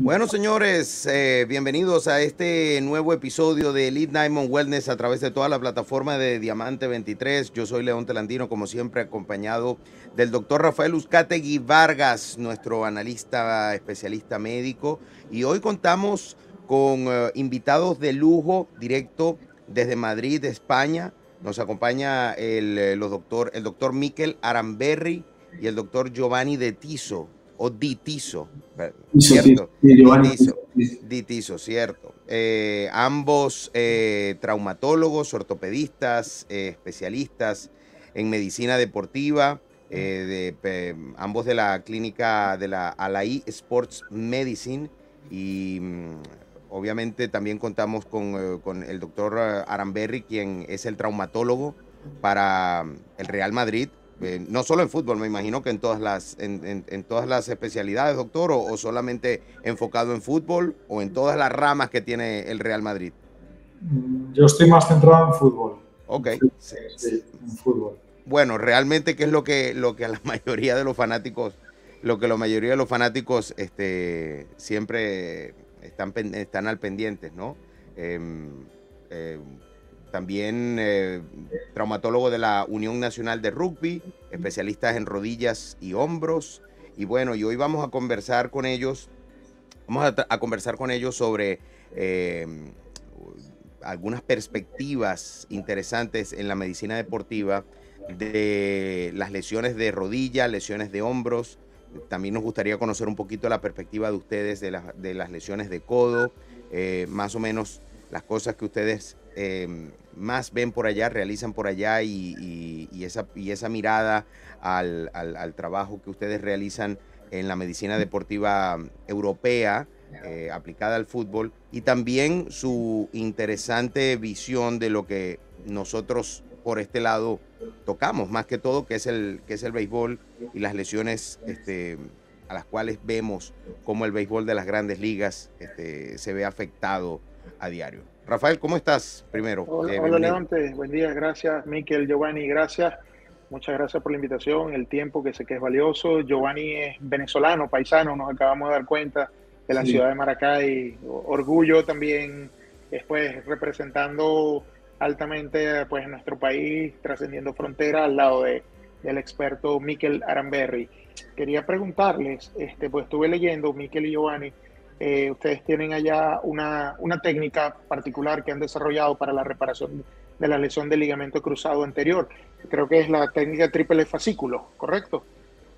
Bueno, señores, bienvenidos a este nuevo episodio de Elite Diamond Wellness a través de toda la plataforma de Diamante 23. Yo soy León Telandino, como siempre, acompañado del doctor Rafael Uzcategui Vargas, nuestro analista especialista médico. Y hoy contamos con invitados de lujo directo desde Madrid, España. Nos acompaña el doctor Mikel Aramberri y el doctor Giovanni De Tiso, o Di Tiso, ¿cierto? Di Tiso, Di Tiso, cierto. Ambos traumatólogos, ortopedistas, especialistas en medicina deportiva, ambos de la clínica de la Alaí Sports Medicine y obviamente también contamos con el doctor Aramberri, quien es el traumatólogo para el Real Madrid. No solo en fútbol, me imagino que en todas las especialidades, doctor, o solamente enfocado en fútbol o en todas las ramas que tiene el Real Madrid. Yo estoy más centrado en fútbol. Ok. Sí, en fútbol. Bueno, realmente, ¿qué es lo que a la mayoría de los fanáticos, siempre están al pendientes, ¿no? También traumatólogo de la Unión Nacional de Rugby, especialistas en rodillas y hombros. Y bueno, y hoy vamos a conversar con ellos, sobre algunas perspectivas interesantes en la medicina deportiva de las lesiones de rodilla, lesiones de hombros. También nos gustaría conocer un poquito la perspectiva de ustedes de las lesiones de codo, más o menos las cosas que ustedes más ven por allá, realizan por allá y esa mirada al trabajo que ustedes realizan en la medicina deportiva europea aplicada al fútbol, y también su interesante visión de lo que nosotros por este lado tocamos más que todo, que es el béisbol y las lesiones a las cuales vemos cómo el béisbol de las grandes ligas se ve afectado a diario. Rafael, ¿cómo estás? Primero. Hola Leonte, buen día, gracias. Mikel, Giovanni, gracias. Muchas gracias por la invitación, el tiempo que sé que es valioso. Giovanni es venezolano, paisano, nos acabamos de dar cuenta, de la ciudad de Maracay. Orgullo también, después representando altamente pues nuestro país, trascendiendo fronteras al lado del experto Mikel Aramberri. Quería preguntarles, pues estuve leyendo, Mikel y Giovanni, ustedes tienen allá una técnica particular que han desarrollado para la reparación de la lesión del ligamento cruzado anterior. Creo que es la técnica triple fascículo, ¿correcto?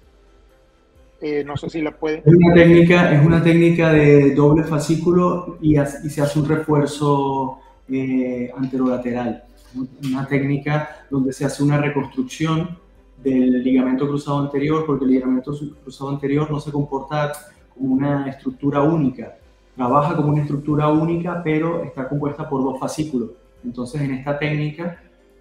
No sé si la pueden... Es una técnica de doble fascículo y se hace un refuerzo anterolateral. Una técnica donde se hace una reconstrucción del ligamento cruzado anterior, porque el ligamento cruzado anterior no se comporta como una estructura única. Trabaja como una estructura única, pero está compuesta por dos fascículos. Entonces, en esta técnica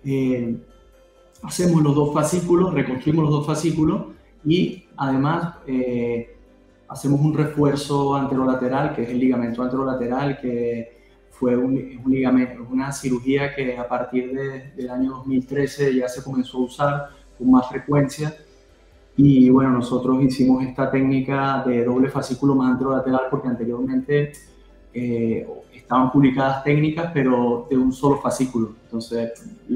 hacemos los dos fascículos, reconstruimos los dos fascículos y además hacemos un refuerzo anterolateral, que es el ligamento anterolateral, que fue una cirugía que a partir del año 2013 ya se comenzó a usar con más frecuencia. Y bueno, nosotros hicimos esta técnica de doble fascículo más anterolateral porque anteriormente estaban publicadas técnicas, pero de un solo fascículo. Entonces,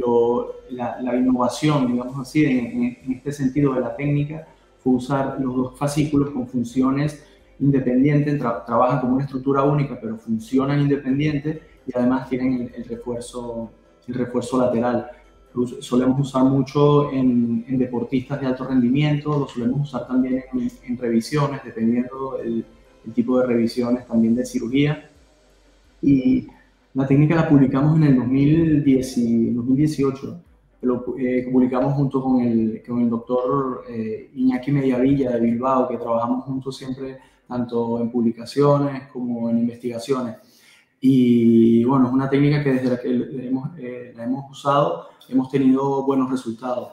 la innovación, digamos así, en este sentido de la técnica, fue usar los dos fascículos con funciones independientes, trabajan como una estructura única, pero funcionan independientes y además tienen el refuerzo lateral. Solemos usar mucho en deportistas de alto rendimiento, lo solemos usar también en revisiones, dependiendo el tipo de revisiones también de cirugía. Y la técnica la publicamos en el 2018. Lo publicamos junto con el doctor Iñaki Mediavilla de Bilbao, que trabajamos juntos siempre, tanto en publicaciones como en investigaciones. Y bueno, es una técnica que desde la que la hemos usado, hemos tenido buenos resultados.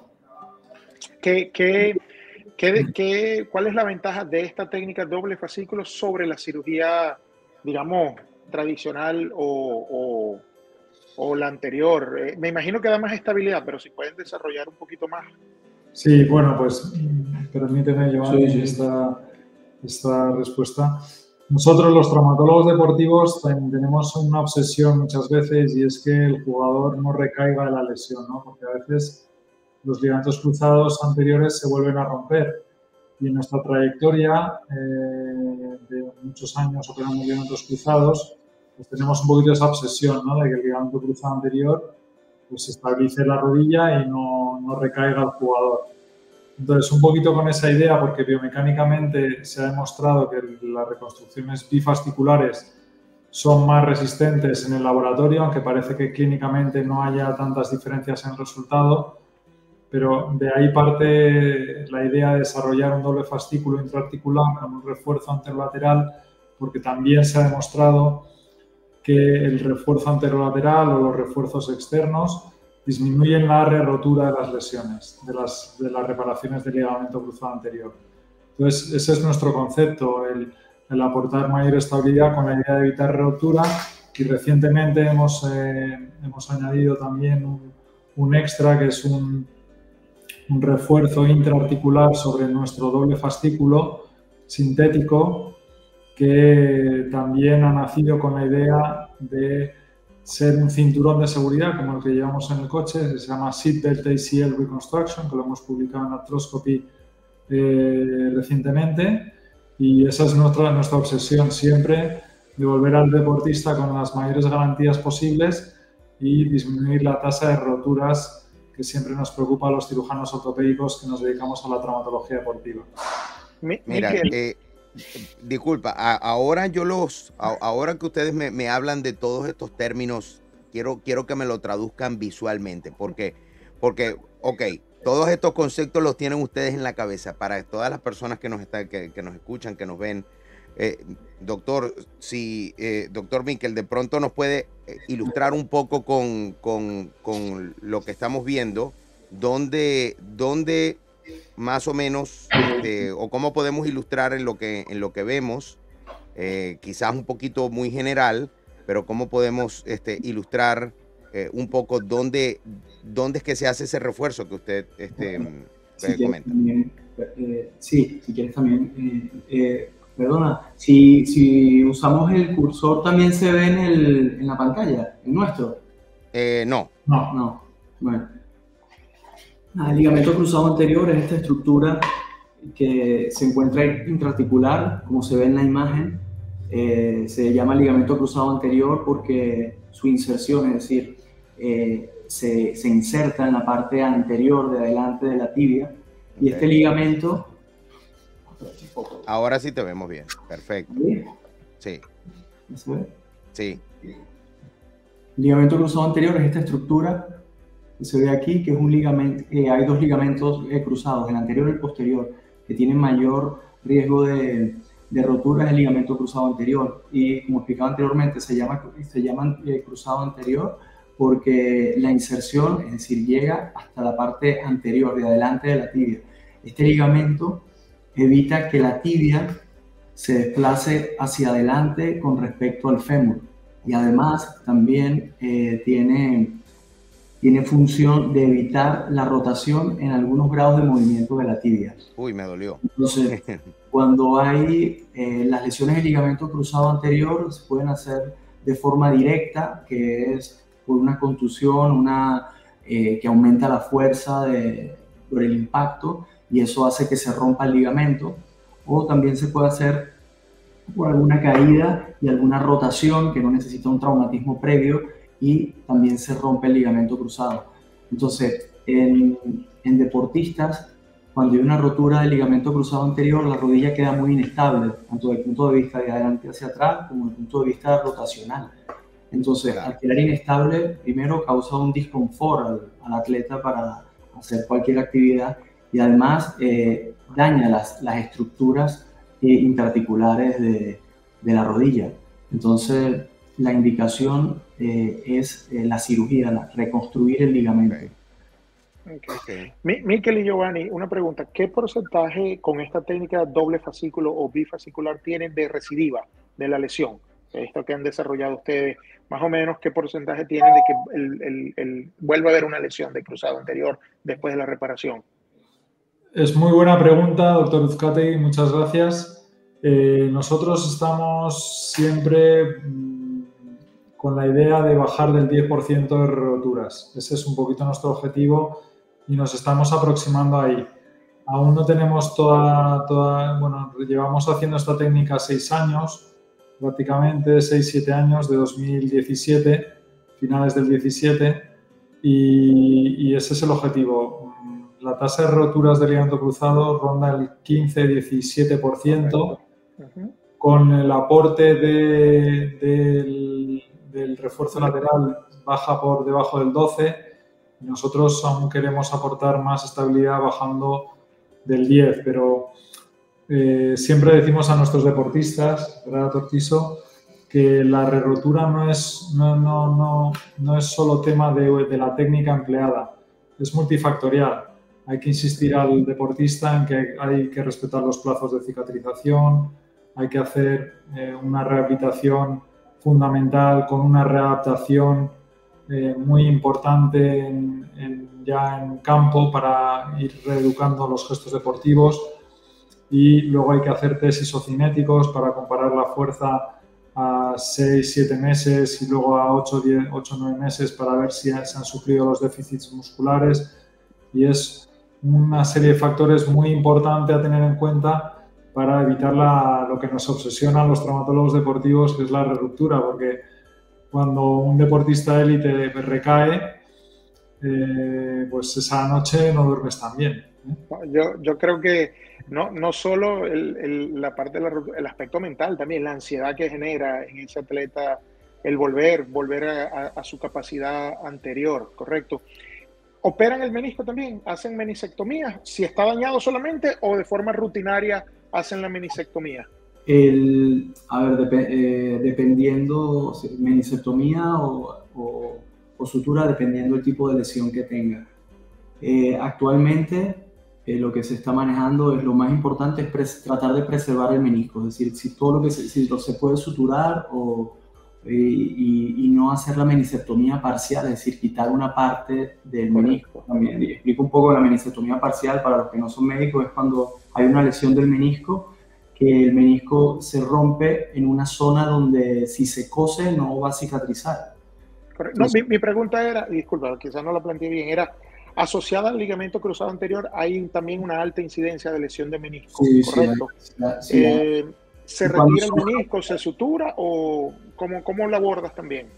¿Cuál es la ventaja de esta técnica doble fascículo sobre la cirugía, digamos, tradicional o la anterior? Me imagino que da más estabilidad, pero si pueden desarrollar un poquito más. Sí, bueno, pues permíteme llevar esta respuesta. Nosotros los traumatólogos deportivos tenemos una obsesión muchas veces y es que el jugador no recaiga de la lesión, ¿no? Porque a veces los ligamentos cruzados anteriores se vuelven a romper y en nuestra trayectoria de muchos años operando ligamentos cruzados, pues tenemos un poquito esa obsesión, ¿no? De que el ligamento cruzado anterior pues se estabilice la rodilla y no recaiga el jugador. Entonces, un poquito con esa idea, porque biomecánicamente se ha demostrado que las reconstrucciones bifasciculares son más resistentes en el laboratorio, aunque parece que clínicamente no haya tantas diferencias en el resultado, pero de ahí parte la idea de desarrollar un doble fascículo intraarticular con un refuerzo anterolateral, porque también se ha demostrado que el refuerzo anterolateral o los refuerzos externos disminuyen la rotura de las lesiones, de las reparaciones del ligamento cruzado anterior. Entonces, ese es nuestro concepto, el aportar mayor estabilidad con la idea de evitar rotura, y recientemente hemos añadido también un extra que es un refuerzo intraarticular sobre nuestro doble fascículo sintético, que también ha nacido con la idea de ser un cinturón de seguridad como el que llevamos en el coche, que se llama Seatbelt ACL Reconstruction, que lo hemos publicado en Arthroscopy recientemente, y esa es nuestra obsesión siempre, de volver al deportista con las mayores garantías posibles y disminuir la tasa de roturas que siempre nos preocupa a los cirujanos ortopédicos que nos dedicamos a la traumatología deportiva. Mira, disculpa, ahora que ustedes me hablan de todos estos términos, quiero que me lo traduzcan visualmente, porque, ok, todos estos conceptos los tienen ustedes en la cabeza. Para todas las personas que nos escuchan, que nos ven, doctor Mikel, de pronto nos puede ilustrar un poco con lo que estamos viendo, dónde más o menos, o cómo podemos ilustrar en lo que vemos, quizás un poquito muy general, pero cómo podemos ilustrar un poco dónde es que se hace ese refuerzo que usted comenta. Si quieres también, perdona, si usamos el cursor, ¿también se ve en la pantalla, el nuestro? No. Bueno. El ligamento cruzado anterior es esta estructura que se encuentra intraarticular, como se ve en la imagen. Se llama ligamento cruzado anterior porque su inserción, es decir, se inserta en la parte anterior de adelante de la tibia. Y este ligamento... Ahora sí te vemos bien. Perfecto. Sí. ¿Se ve? Sí. El ligamento cruzado anterior es esta estructura que se ve aquí, que es un ligamento, hay dos ligamentos cruzados, el anterior y el posterior, que tienen mayor riesgo de rotura del ligamento cruzado anterior. Y como explicaba anteriormente, se llaman cruzado anterior porque la inserción, es decir, llega hasta la parte anterior, de adelante de la tibia. Este ligamento evita que la tibia se desplace hacia adelante con respecto al fémur. Y además también tiene función de evitar la rotación en algunos grados de movimiento de la tibia. Uy, me dolió. Entonces, cuando hay las lesiones del ligamento cruzado anterior, se pueden hacer de forma directa, que es por una contusión, que aumenta la fuerza por el impacto, y eso hace que se rompa el ligamento. O también se puede hacer por alguna caída y alguna rotación que no necesita un traumatismo previo, y también se rompe el ligamento cruzado. Entonces, en deportistas, cuando hay una rotura del ligamento cruzado anterior, la rodilla queda muy inestable, tanto desde el punto de vista de adelante hacia atrás como desde el punto de vista rotacional. Entonces, al quedar inestable, primero causa un disconfort al atleta para hacer cualquier actividad, y además daña las estructuras intraarticulares de la rodilla. Entonces, la indicación es la cirugía, reconstruir el ligamento. Okay. Mikel y Giovanni, una pregunta. ¿Qué porcentaje con esta técnica doble fascículo o bifascicular tienen de recidiva de la lesión? Esto que han desarrollado ustedes, más o menos, ¿qué porcentaje tienen de que vuelva a haber una lesión de cruzado anterior después de la reparación? Es muy buena pregunta, doctor Uzcategui, muchas gracias. Nosotros estamos siempre con la idea de bajar del 10% de roturas. Ese es un poquito nuestro objetivo y nos estamos aproximando ahí. Aún no tenemos bueno, llevamos haciendo esta técnica 6 años, prácticamente 6-7 años, de 2017, finales del 17, y ese es el objetivo. La tasa de roturas de ligamento cruzado ronda el 15-17%, con el aporte del refuerzo lateral baja por debajo del 12%, y nosotros aún queremos aportar más estabilidad bajando del 10%, pero siempre decimos a nuestros deportistas, ¿verdad, Tortiso?, que la re-rotura no es solo tema de la técnica empleada, es multifactorial. Hay que insistir al deportista en que hay que respetar los plazos de cicatrización, hay que hacer una rehabilitación fundamental con una readaptación muy importante ya en campo para ir reeducando los gestos deportivos, y luego hay que hacer test isocinéticos para comparar la fuerza a 6-7 meses y luego a 8-9 meses para ver si se han sufrido los déficits musculares, y es una serie de factores muy importantes a tener en cuenta para evitar lo que nos obsesiona a los traumatólogos deportivos, que es la re-ruptura, porque cuando un deportista élite recae, pues esa noche no duermes tan bien. Yo creo que no solo la parte el aspecto mental, también la ansiedad que genera en ese atleta el volver a su capacidad anterior, ¿correcto? ¿Operan el menisco también? ¿Hacen menisectomía? Si está dañado solamente, o de forma rutinaria hacen la menisectomía. Dependiendo, menisectomía o sutura, dependiendo del tipo de lesión que tenga. Actualmente lo que se está manejando es, lo más importante es tratar de preservar el menisco, es decir, si se puede suturar y no hacer la menisectomía parcial, es decir, quitar una parte del menisco. También explico un poco la menisectomía parcial para los que no son médicos. Es cuando hay una lesión del menisco, que el menisco se rompe en una zona donde si se cose no va a cicatrizar. Correcto. No, mi pregunta era, disculpa, quizás no la planteé bien, era asociada al ligamento cruzado anterior, hay también una alta incidencia de lesión de menisco, ¿correcto? Sí, ¿se retira el menisco, se sutura, o cómo la abordas también?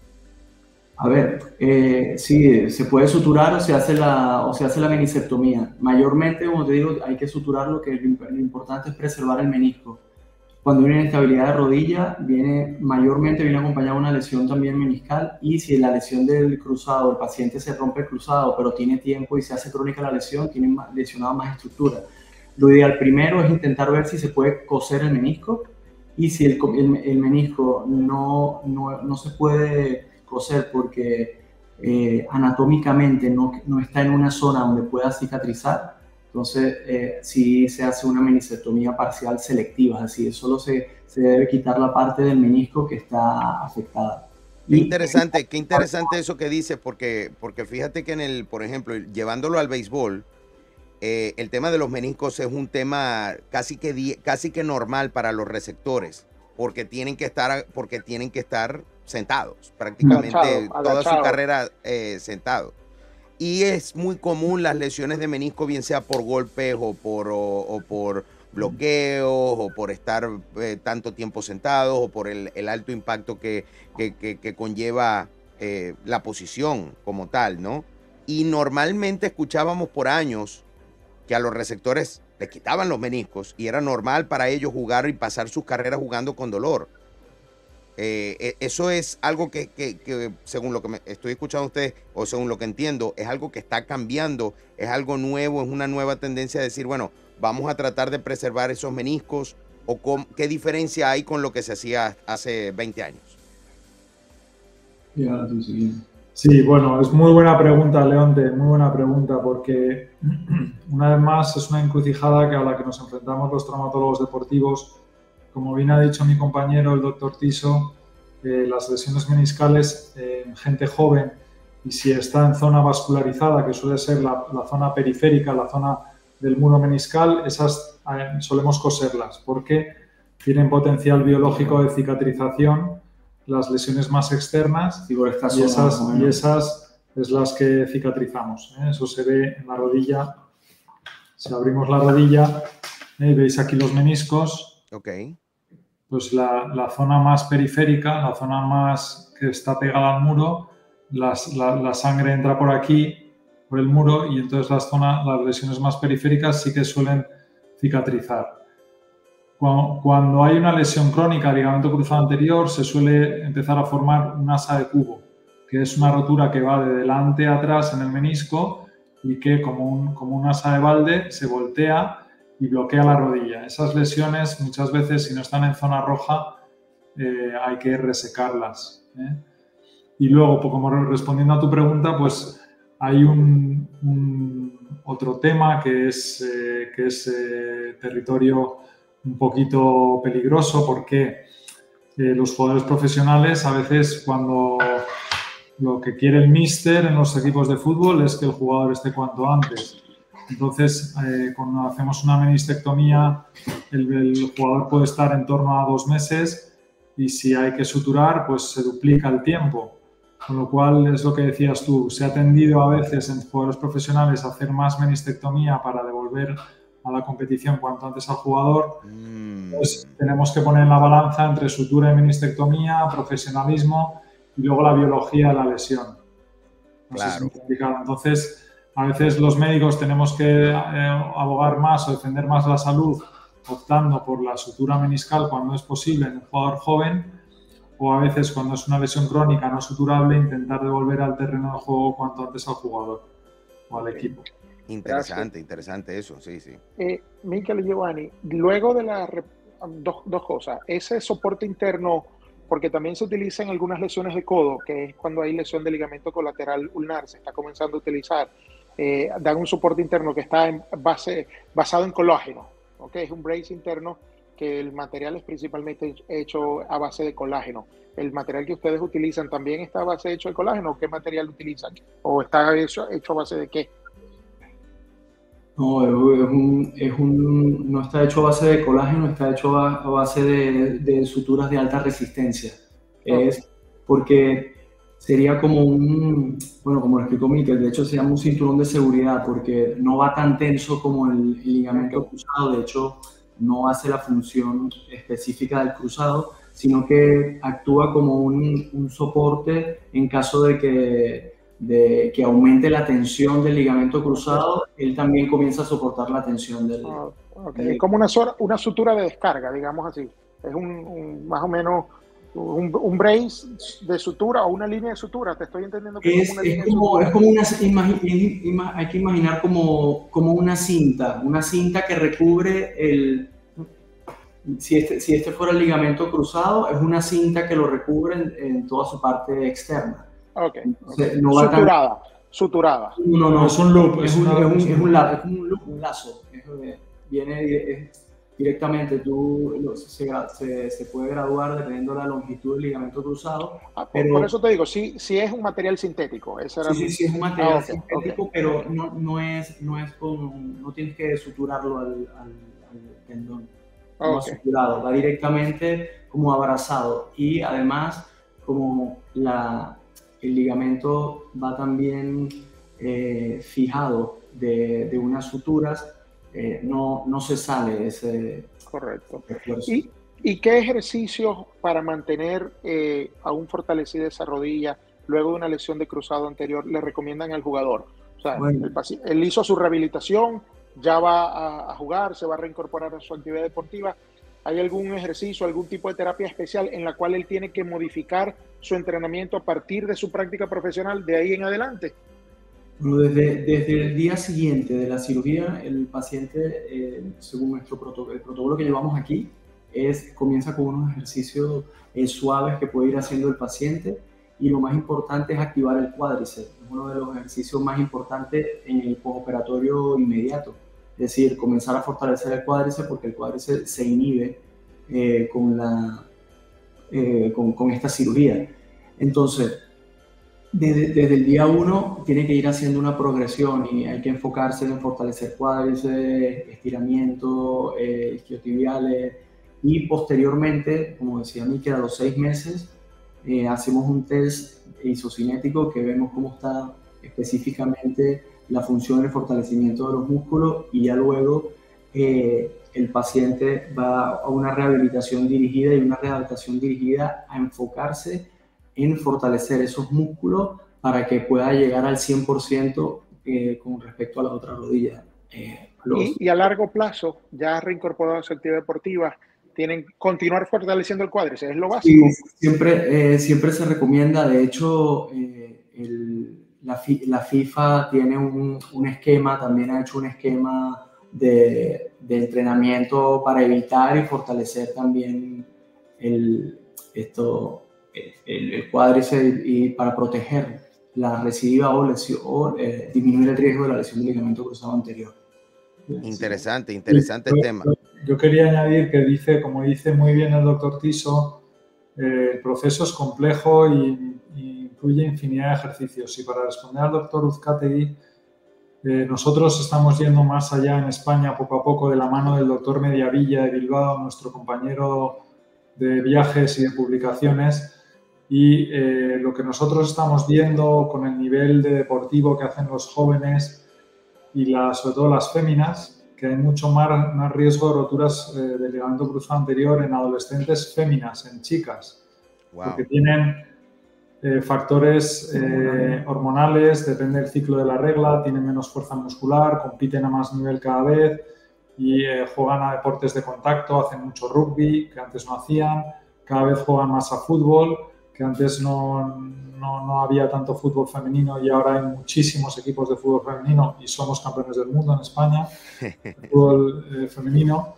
A ver, sí, se puede suturar o se hace la menisectomía. Mayormente, como te digo, hay que suturarlo, que lo importante es preservar el menisco. Cuando hay una inestabilidad de rodilla, mayormente viene acompañada de una lesión también meniscal, y si la lesión del cruzado, el paciente se rompe el cruzado, pero tiene tiempo y se hace crónica la lesión, tiene lesionado más estructura. Lo ideal primero es intentar ver si se puede coser el menisco, y si el menisco no se puede coser porque anatómicamente no está en una zona donde pueda cicatrizar, entonces sí se hace una menisectomía parcial selectiva, es decir, solo se debe quitar la parte del menisco que está afectada. Qué interesante eso que dices, porque fíjate que por ejemplo, llevándolo al béisbol, el tema de los meniscos es un tema casi que normal para los receptores, porque tienen que estar sentados, prácticamente toda su carrera sentados. Y es muy común las lesiones de menisco, bien sea por golpes o por bloqueos, o por estar tanto tiempo sentados, o por el alto impacto que conlleva la posición como tal, ¿no? Y normalmente escuchábamos por años que a los receptores les quitaban los meniscos y era normal para ellos jugar y pasar sus carreras jugando con dolor. Eso es algo que según lo que estoy escuchando a ustedes, o según lo que entiendo, es algo que está cambiando, es algo nuevo, es una nueva tendencia a decir, bueno, vamos a tratar de preservar esos meniscos, o ¿qué diferencia hay con lo que se hacía hace 20 años? Sí, bueno, es muy buena pregunta, Leonte, muy buena pregunta, porque una vez más es una encrucijada a la que nos enfrentamos los traumatólogos deportivos. Como bien ha dicho mi compañero, el doctor Tiso, las lesiones meniscales en gente joven, y si está en zona vascularizada, que suele ser la zona periférica, la zona del muro meniscal, esas solemos coserlas. ¿Por qué? tienen potencial biológico de cicatrización, las lesiones más externas, y esas es las que cicatrizamos. Eso se ve en la rodilla. Si abrimos la rodilla, veis aquí los meniscos. Okay. Pues la zona más periférica, la zona más que está pegada al muro, la sangre entra por aquí, por el muro, y entonces las lesiones más periféricas sí que suelen cicatrizar. Cuando hay una lesión crónica, ligamento cruzado anterior, se suele empezar a formar un asa de cubo, que es una rotura que va de delante a atrás en el menisco y que, como un asa de balde, se voltea y bloquea la rodilla. Esas lesiones, muchas veces, si no están en zona roja, hay que resecarlas. Y luego, como respondiendo a tu pregunta, pues hay otro tema que es territorio un poquito peligroso, porque los jugadores profesionales, a veces, cuando lo que quiere el míster en los equipos de fútbol es que el jugador esté cuanto antes. Entonces, cuando hacemos una menistectomía, el jugador puede estar en torno a 2 meses, y si hay que suturar, pues se duplica el tiempo. Con lo cual, es lo que decías tú, se ha tendido a veces en jugadores profesionales a hacer más menistectomía para devolver a la competición cuanto antes al jugador. Pues tenemos que poner en la balanza entre sutura y menistectomía, profesionalismo y luego la biología de la lesión. Claro. Entonces, a veces los médicos tenemos que abogar más o defender más la salud optando por la sutura meniscal cuando es posible en un jugador joven, o a veces, cuando es una lesión crónica no suturable, intentar devolver al terreno de juego cuanto antes al jugador o al equipo. Interesante eso, sí. Mikel y Giovanni, luego de dos cosas, ese soporte interno, porque también se utiliza en algunas lesiones de codo, que es cuando hay lesión de ligamento colateral ulnar, se está comenzando a utilizar, dan un soporte interno que está basado en colágeno, ¿okay? Es un brace interno que el material es principalmente hecho a base de colágeno. ¿El material que ustedes utilizan también está a base de colágeno? ¿Qué material utilizan? ¿O está hecho a base de qué? No, no está hecho a base de colágeno, está hecho a base de suturas de alta resistencia. Es porque sería como como lo explicó Mikel, de hecho se llama un cinturón de seguridad, porque no va tan tenso como el ligamento cruzado. De hecho, no hace la función específica del cruzado, sino que actúa como un soporte en caso de que aumente la tensión del ligamento cruzado. Él también comienza a soportar la tensión del... Es como una sutura de descarga, digamos así. Es más o menos un brace de sutura o una línea de sutura. Te estoy entendiendo que es hay que imaginar como una cinta que recubre si este fuera el ligamento cruzado, es una cinta que lo recubre en toda su parte externa. Entonces, suturada. No, es un loop, es un lazo. Viene directamente, se puede graduar dependiendo de la longitud del ligamento cruzado. Por eso te digo, sí es un material sintético. Sí, es un material sintético, pero no tienes que suturarlo al tendón. No suturado, va directamente como abrazado, y además como el ligamento va también fijado de unas suturas, no se sale ese... Correcto. ¿Y qué ejercicios para mantener aún fortalecida esa rodilla luego de una lesión de cruzado anterior le recomiendan al jugador? O sea, él hizo su rehabilitación, ya va a jugar, se va a reincorporar a su actividad deportiva. ¿Hay algún ejercicio, algún tipo de terapia especial en la cual él tiene que modificar su entrenamiento a partir de su práctica profesional de ahí en adelante? Bueno, desde el día siguiente de la cirugía, el paciente, según el protocolo que llevamos aquí, comienza con unos ejercicios suaves que puede ir haciendo el paciente, y lo más importante es activar el cuádriceps. Es uno de los ejercicios más importantes en el postoperatorio inmediato. Es decir, comenzar a fortalecer el cuádriceps, porque el cuádriceps se inhibe con esta cirugía. Entonces, desde el día 1 tiene que ir haciendo una progresión, y hay que enfocarse en fortalecer cuádriceps, estiramiento, isquiotibiales, y posteriormente, como decía Mikel, a los 6 meses hacemos un test isocinético que vemos cómo está específicamente la función y el fortalecimiento de los músculos, y ya luego el paciente va a una rehabilitación dirigida, y una rehabilitación dirigida a enfocarse en fortalecer esos músculos para que pueda llegar al 100% con respecto a la otra rodilla. Y a largo plazo, ya reincorporado a su actividad deportiva, tienen continuar fortaleciendo el cuádriceps, es lo básico. Sí, siempre se recomienda. De hecho, la FIFA tiene un esquema, también ha hecho un esquema de entrenamiento para evitar y fortalecer también el cuádriceps, y para proteger la recidiva o disminuir el riesgo de la lesión del ligamento cruzado anterior. Interesante tema. Yo quería añadir que dice, como dice muy bien el doctor Tiso, el proceso es complejo y incluye infinidad de ejercicios. Y para responder al doctor Uzcategui, nosotros estamos yendo más allá en España poco a poco de la mano del doctor Mediavilla de Bilbao, nuestro compañero de viajes y de publicaciones, y lo que nosotros estamos viendo con el nivel de deportivo que hacen los jóvenes y sobre todo las féminas, que hay mucho más riesgo de roturas del ligamento cruzado anterior en adolescentes féminas, en chicas, porque tienen factores hormonales, depende del ciclo de la regla, tienen menos fuerza muscular, compiten a más nivel cada vez y juegan a deportes de contacto, hacen mucho rugby, que antes no hacían, cada vez juegan más a fútbol, que antes no había tanto fútbol femenino, y ahora hay muchísimos equipos de fútbol femenino y somos campeones del mundo en España, fútbol femenino.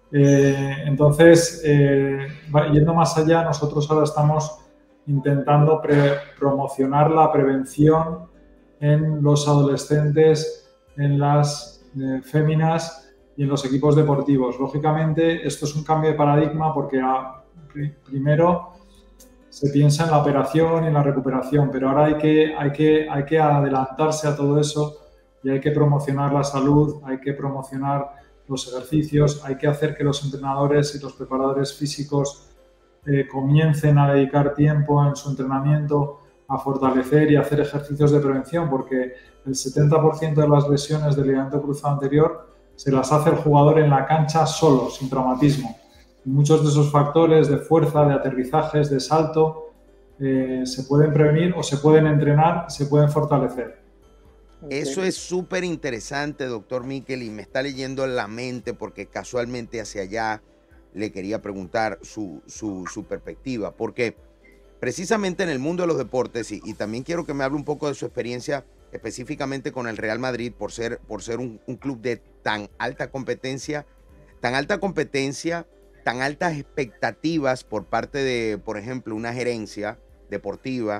Entonces, yendo más allá, nosotros ahora estamos intentando promocionar la prevención en los adolescentes, en las féminas y en los equipos deportivos. Lógicamente, esto es un cambio de paradigma porque primero se piensa en la operación y en la recuperación, pero ahora hay que adelantarse a todo eso y hay que promocionar la salud, hay que promocionar los ejercicios, hay que hacer que los entrenadores y los preparadores físicos comiencen a dedicar tiempo en su entrenamiento a fortalecer y hacer ejercicios de prevención, porque el 70% de las lesiones del ligamento cruzado anterior se las hace el jugador en la cancha solo, sin traumatismo. Muchos de esos factores de fuerza, de aterrizajes, de salto, se pueden prevenir o se pueden entrenar, se pueden fortalecer. Eso es súper interesante, doctor Mikel, y me está leyendo en la mente porque casualmente hacia allá le quería preguntar su perspectiva, porque precisamente en el mundo de los deportes, y también quiero que me hable un poco de su experiencia específicamente con el Real Madrid por ser un club de tan alta competencia, tan altas expectativas por parte de, por ejemplo, una gerencia deportiva,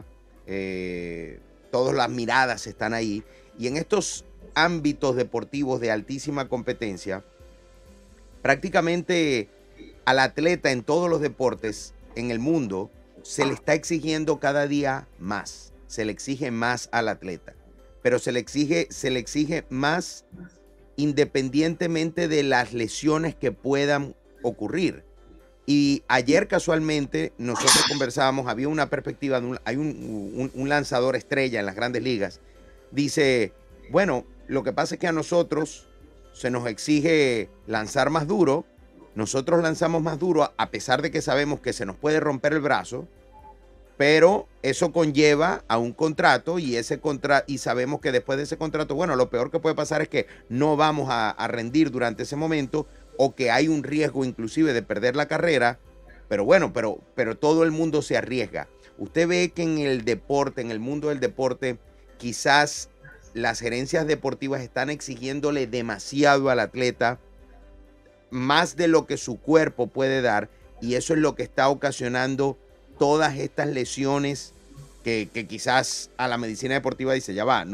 todas las miradas están ahí, y en estos ámbitos deportivos de altísima competencia, prácticamente al atleta en todos los deportes en el mundo se le está exigiendo cada día más, se le exige más al atleta, pero se le exige más independientemente de las lesiones que puedan ocurrir. Y ayer casualmente nosotros conversábamos, había una perspectiva, hay un lanzador estrella en las grandes ligas, dice, bueno, lo que pasa es que a nosotros se nos exige lanzar más duro, nosotros lanzamos más duro a pesar de que sabemos que se nos puede romper el brazo, pero eso conlleva a un contrato y sabemos que después de ese contrato, bueno, lo peor que puede pasar es que no vamos a rendir durante ese momento, o que hay un riesgo inclusive de perder la carrera, pero bueno, pero todo el mundo se arriesga. Usted ve que en el deporte, en el mundo del deporte, quizás las gerencias deportivas están exigiéndole demasiado al atleta, más de lo que su cuerpo puede dar, y eso es lo que está ocasionando todas estas lesiones que quizás a la medicina deportiva dice, ya va,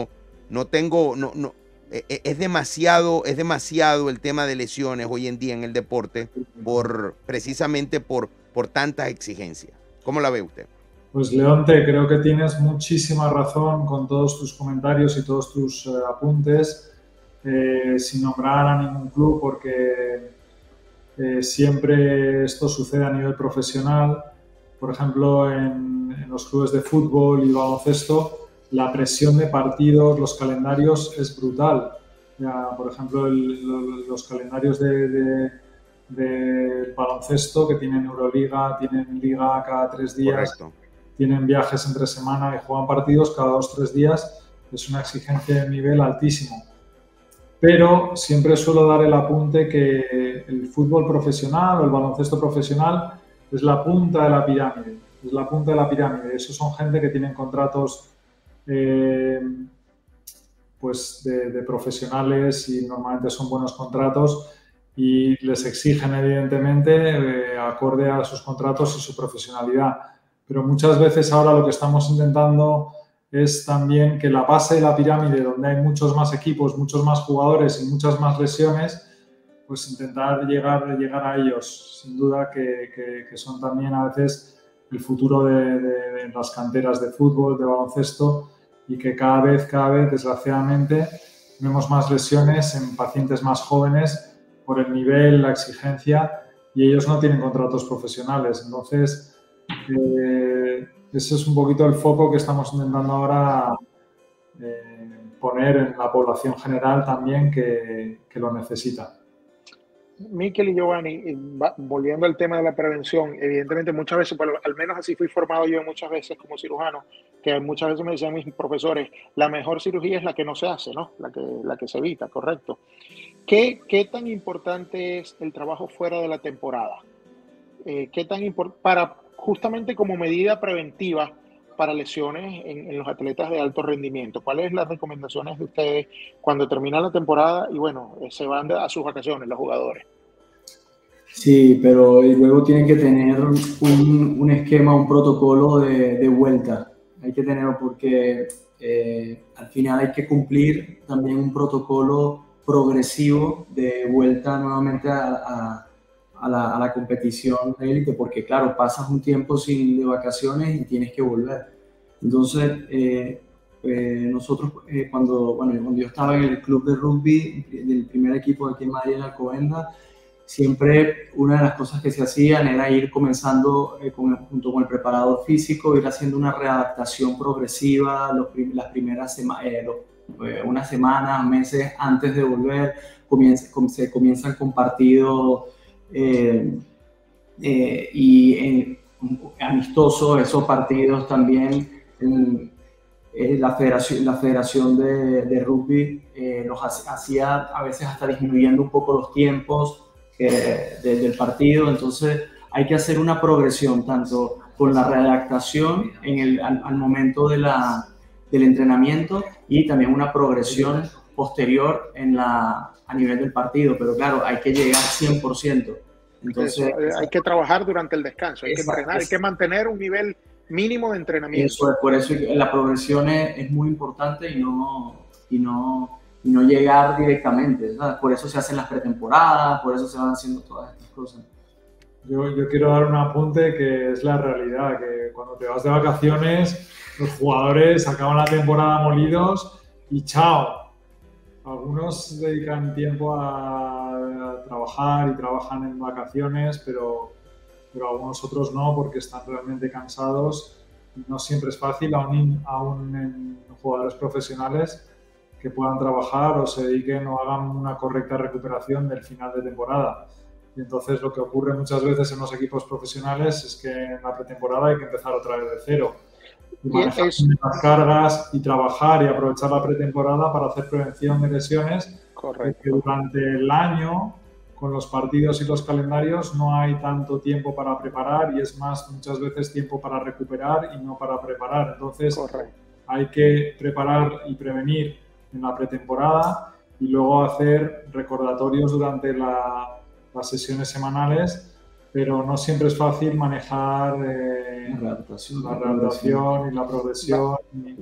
es demasiado el tema de lesiones hoy en día en el deporte precisamente por tantas exigencias. ¿Cómo la ve usted? Pues Leonte, creo que tienes muchísima razón con todos tus comentarios y todos tus apuntes, sin nombrar a ningún club, porque siempre esto sucede a nivel profesional. Por ejemplo, en los clubes de fútbol y baloncesto, la presión de partidos, los calendarios es brutal. Ya, por ejemplo, los calendarios de baloncesto, que tienen Euroliga, tienen Liga cada 3 días, correcto, tienen viajes entre semana y juegan partidos cada 2-3 días, es una exigencia de nivel altísimo. Pero siempre suelo dar el apunte que el fútbol profesional o el baloncesto profesional es la punta de la pirámide. Es la punta de la pirámide. Esos son gente que tienen contratos pues de profesionales y normalmente son buenos contratos y les exigen evidentemente acorde a sus contratos y su profesionalidad. Pero muchas veces ahora lo que estamos intentando es también que la base de la pirámide, donde hay muchos más equipos, muchos más jugadores y muchas más lesiones, pues intentar llegar a ellos. Sin duda que son también a veces el futuro de las canteras de fútbol, de baloncesto, y que cada vez, desgraciadamente, vemos más lesiones en pacientes más jóvenes por el nivel, la exigencia, y ellos no tienen contratos profesionales. Entonces, ese es un poquito el foco que estamos intentando ahora poner en la población general también que lo necesita. Mikel y Giovanni, volviendo al tema de la prevención, evidentemente muchas veces, al menos así fui formado yo muchas veces como cirujano, que muchas veces me decían mis profesores, la mejor cirugía es la que no se hace, ¿no? La que se evita, correcto. ¿Qué tan importante es el trabajo fuera de la temporada? ¿Qué tan para justamente como medida preventiva para lesiones en los atletas de alto rendimiento? ¿Cuáles son las recomendaciones de ustedes cuando termina la temporada y bueno, se van a sus vacaciones los jugadores? Sí, pero luego tienen que tener un esquema, un protocolo de vuelta. Hay que tenerlo porque al final hay que cumplir también un protocolo progresivo de vuelta nuevamente a la competición de élite, porque claro, pasas un tiempo de vacaciones y tienes que volver. Entonces, nosotros cuando yo estaba en el club de rugby del primer equipo de aquí en Madrid, en Alcobendas, siempre una de las cosas que se hacían era ir comenzando junto con el preparador físico, ir haciendo una readaptación progresiva las primeras unas semanas, meses antes de volver, se comienzan con partidos amistosos, esos partidos también. La federación de rugby los hacía a veces hasta disminuyendo un poco los tiempos del partido. Entonces hay que hacer una progresión tanto con la readaptación al momento del entrenamiento y también una progresión posterior a nivel del partido, pero claro, hay que llegar 100%. Entonces, hay que trabajar durante el descanso, hay que entrenar, hay que mantener un nivel mínimo de entrenamiento. Por eso la progresión es muy importante y no llegar directamente, ¿sabes? Por eso se hacen las pretemporadas, por eso se van haciendo todas estas cosas. Yo quiero dar un apunte que es la realidad, que cuando te vas de vacaciones, los jugadores acaban la temporada molidos y ¡chao! Algunos dedican tiempo a trabajar y trabajan en vacaciones, pero algunos otros no, porque están realmente cansados. No siempre es fácil, aún en jugadores profesionales, que puedan trabajar o se dediquen o hagan una correcta recuperación del final de temporada. Y entonces lo que ocurre muchas veces en los equipos profesionales es que en la pretemporada hay que empezar otra vez de cero. Y manejar las cargas y trabajar y aprovechar la pretemporada para hacer prevención de lesiones. Correcto. Porque durante el año, con los partidos y los calendarios, no hay tanto tiempo para preparar y es más, muchas veces tiempo para recuperar y no para preparar. Entonces, correcto, hay que preparar y prevenir en la pretemporada y luego hacer recordatorios durante las sesiones semanales, pero no siempre es fácil manejar la readaptación y la progresión.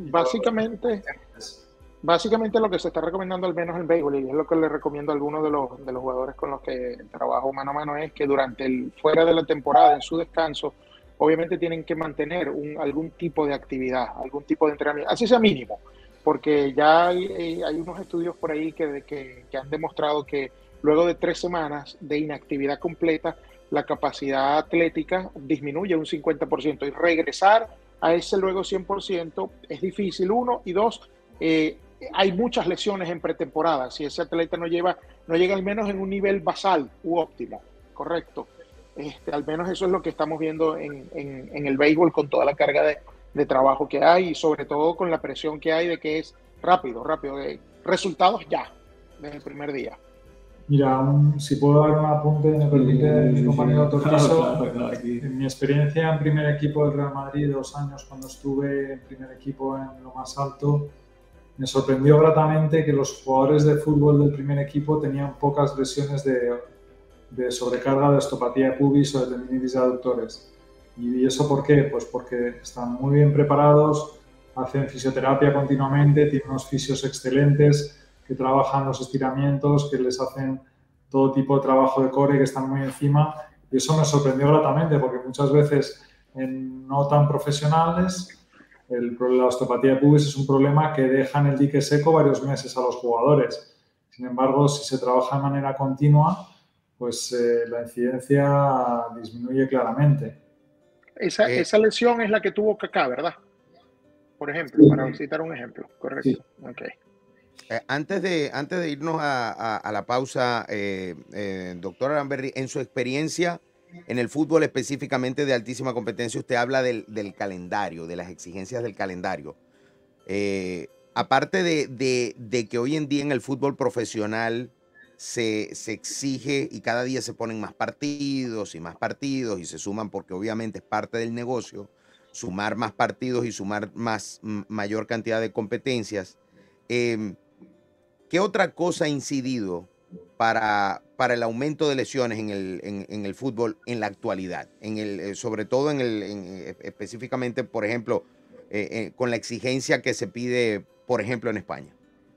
Básicamente lo que se está recomendando, al menos en béisbol, y es lo que le recomiendo a algunos de los jugadores con los que trabajo mano a mano, es que fuera de la temporada, en su descanso, obviamente tienen que mantener algún tipo de actividad, algún tipo de entrenamiento, así sea mínimo, porque ya hay unos estudios por ahí que han demostrado que luego de 3 semanas de inactividad completa, la capacidad atlética disminuye un 50% y regresar a ese luego 100% es difícil, uno, y dos, hay muchas lesiones en pretemporada, si ese atleta no llega al menos en un nivel basal u óptimo, correcto. Al menos eso es lo que estamos viendo en el béisbol con toda la carga de trabajo que hay y sobre todo con la presión que hay de que es rápido, de resultados ya, desde el primer día. Mira, si puedo dar un apunte, me permite mi compañero Torquiso. Claro, en mi experiencia en primer equipo del Real Madrid, 2 años cuando estuve en primer equipo en lo más alto, me sorprendió gratamente que los jugadores de fútbol del primer equipo tenían pocas lesiones de sobrecarga, de osteopatía de pubis o de tendinitis de aductores. ¿Y eso por qué? Pues porque están muy bien preparados, hacen fisioterapia continuamente, tienen unos fisios excelentes que trabajan los estiramientos, que les hacen todo tipo de trabajo de core, que están muy encima. Y eso me sorprendió gratamente porque muchas veces en no tan profesionales la osteopatía de pubis es un problema que deja en el dique seco varios meses a los jugadores. Sin embargo, si se trabaja de manera continua, pues la incidencia disminuye claramente. Esa lesión es la que tuvo Kaká, ¿verdad? Por ejemplo, para citar un ejemplo, correcto. Sí. Okay. Antes de irnos a la pausa, doctor Aramberri, en su experiencia en el fútbol específicamente de altísima competencia, usted habla del calendario, de las exigencias del calendario. Aparte de que hoy en día en el fútbol profesional se exige y cada día se ponen más partidos y se suman porque obviamente es parte del negocio, sumar más partidos y sumar mayor cantidad de competencias. ¿Qué otra cosa ha incidido para el aumento de lesiones en el fútbol en la actualidad? Sobre todo específicamente, por ejemplo, con la exigencia que se pide, por ejemplo, en España.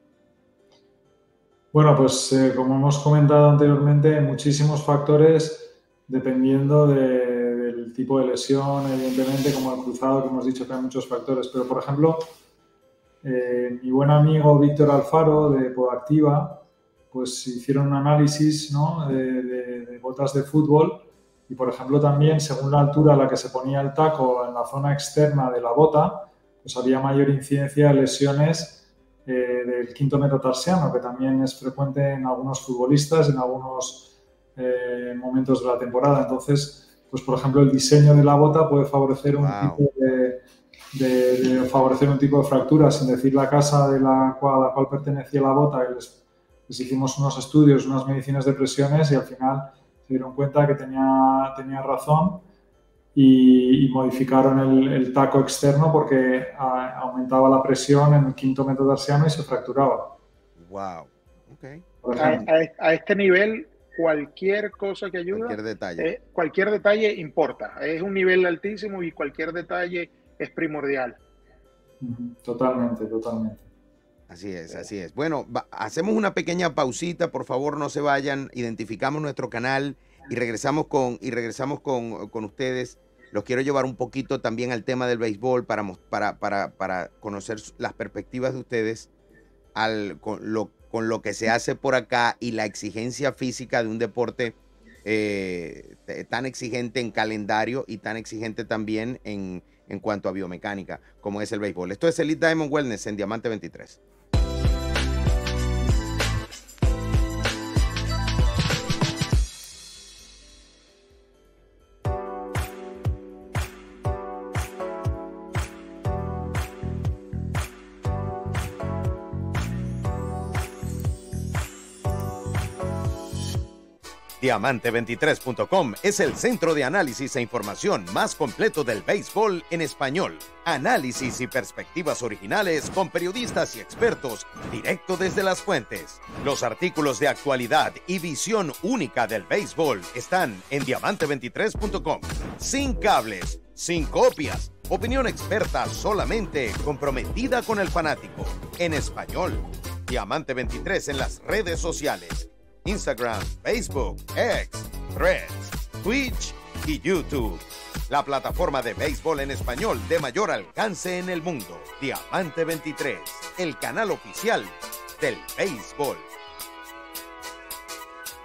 Bueno, pues como hemos comentado anteriormente, muchísimos factores dependiendo del tipo de lesión, evidentemente, como el cruzado, que hemos dicho que hay muchos factores. Pero, por ejemplo, mi buen amigo Víctor Alfaro de Podactiva, pues hicieron un análisis, ¿no?, de botas de fútbol y, por ejemplo, también según la altura a la que se ponía el taco en la zona externa de la bota, pues había mayor incidencia de lesiones del quinto metatarsiano, que también es frecuente en algunos futbolistas en algunos momentos de la temporada. Entonces, pues por ejemplo, el diseño de la bota puede favorecer un tipo de fractura, sin decir la casa a la cual pertenecía la bota. Les hicimos unos estudios, unas mediciones de presiones y al final se dieron cuenta que tenía razón y modificaron el taco externo porque aumentaba la presión en el quinto metatarsiano y se fracturaba. Wow. Okay. A este nivel, cualquier cosa que ayuda, cualquier detalle importa. Es un nivel altísimo y cualquier detalle es primordial. Totalmente. Así es. Bueno, hacemos una pequeña pausita, por favor no se vayan, identificamos nuestro canal y regresamos con ustedes. Los quiero llevar un poquito también al tema del béisbol para conocer las perspectivas de ustedes con lo que se hace por acá y la exigencia física de un deporte tan exigente en calendario y tan exigente también en cuanto a biomecánica como es el béisbol. Esto es Elite Diamond Wellness en Diamante 23. Diamante23.com es el centro de análisis e información más completo del béisbol en español. Análisis y perspectivas originales con periodistas y expertos directo desde las fuentes. Los artículos de actualidad y visión única del béisbol están en Diamante23.com. Sin cables, sin copias. Opinión experta solamente comprometida con el fanático. En español. Diamante 23 en las redes sociales. Instagram, Facebook, X, Threads, Twitch y YouTube. La plataforma de béisbol en español de mayor alcance en el mundo. Diamante 23, el canal oficial del béisbol.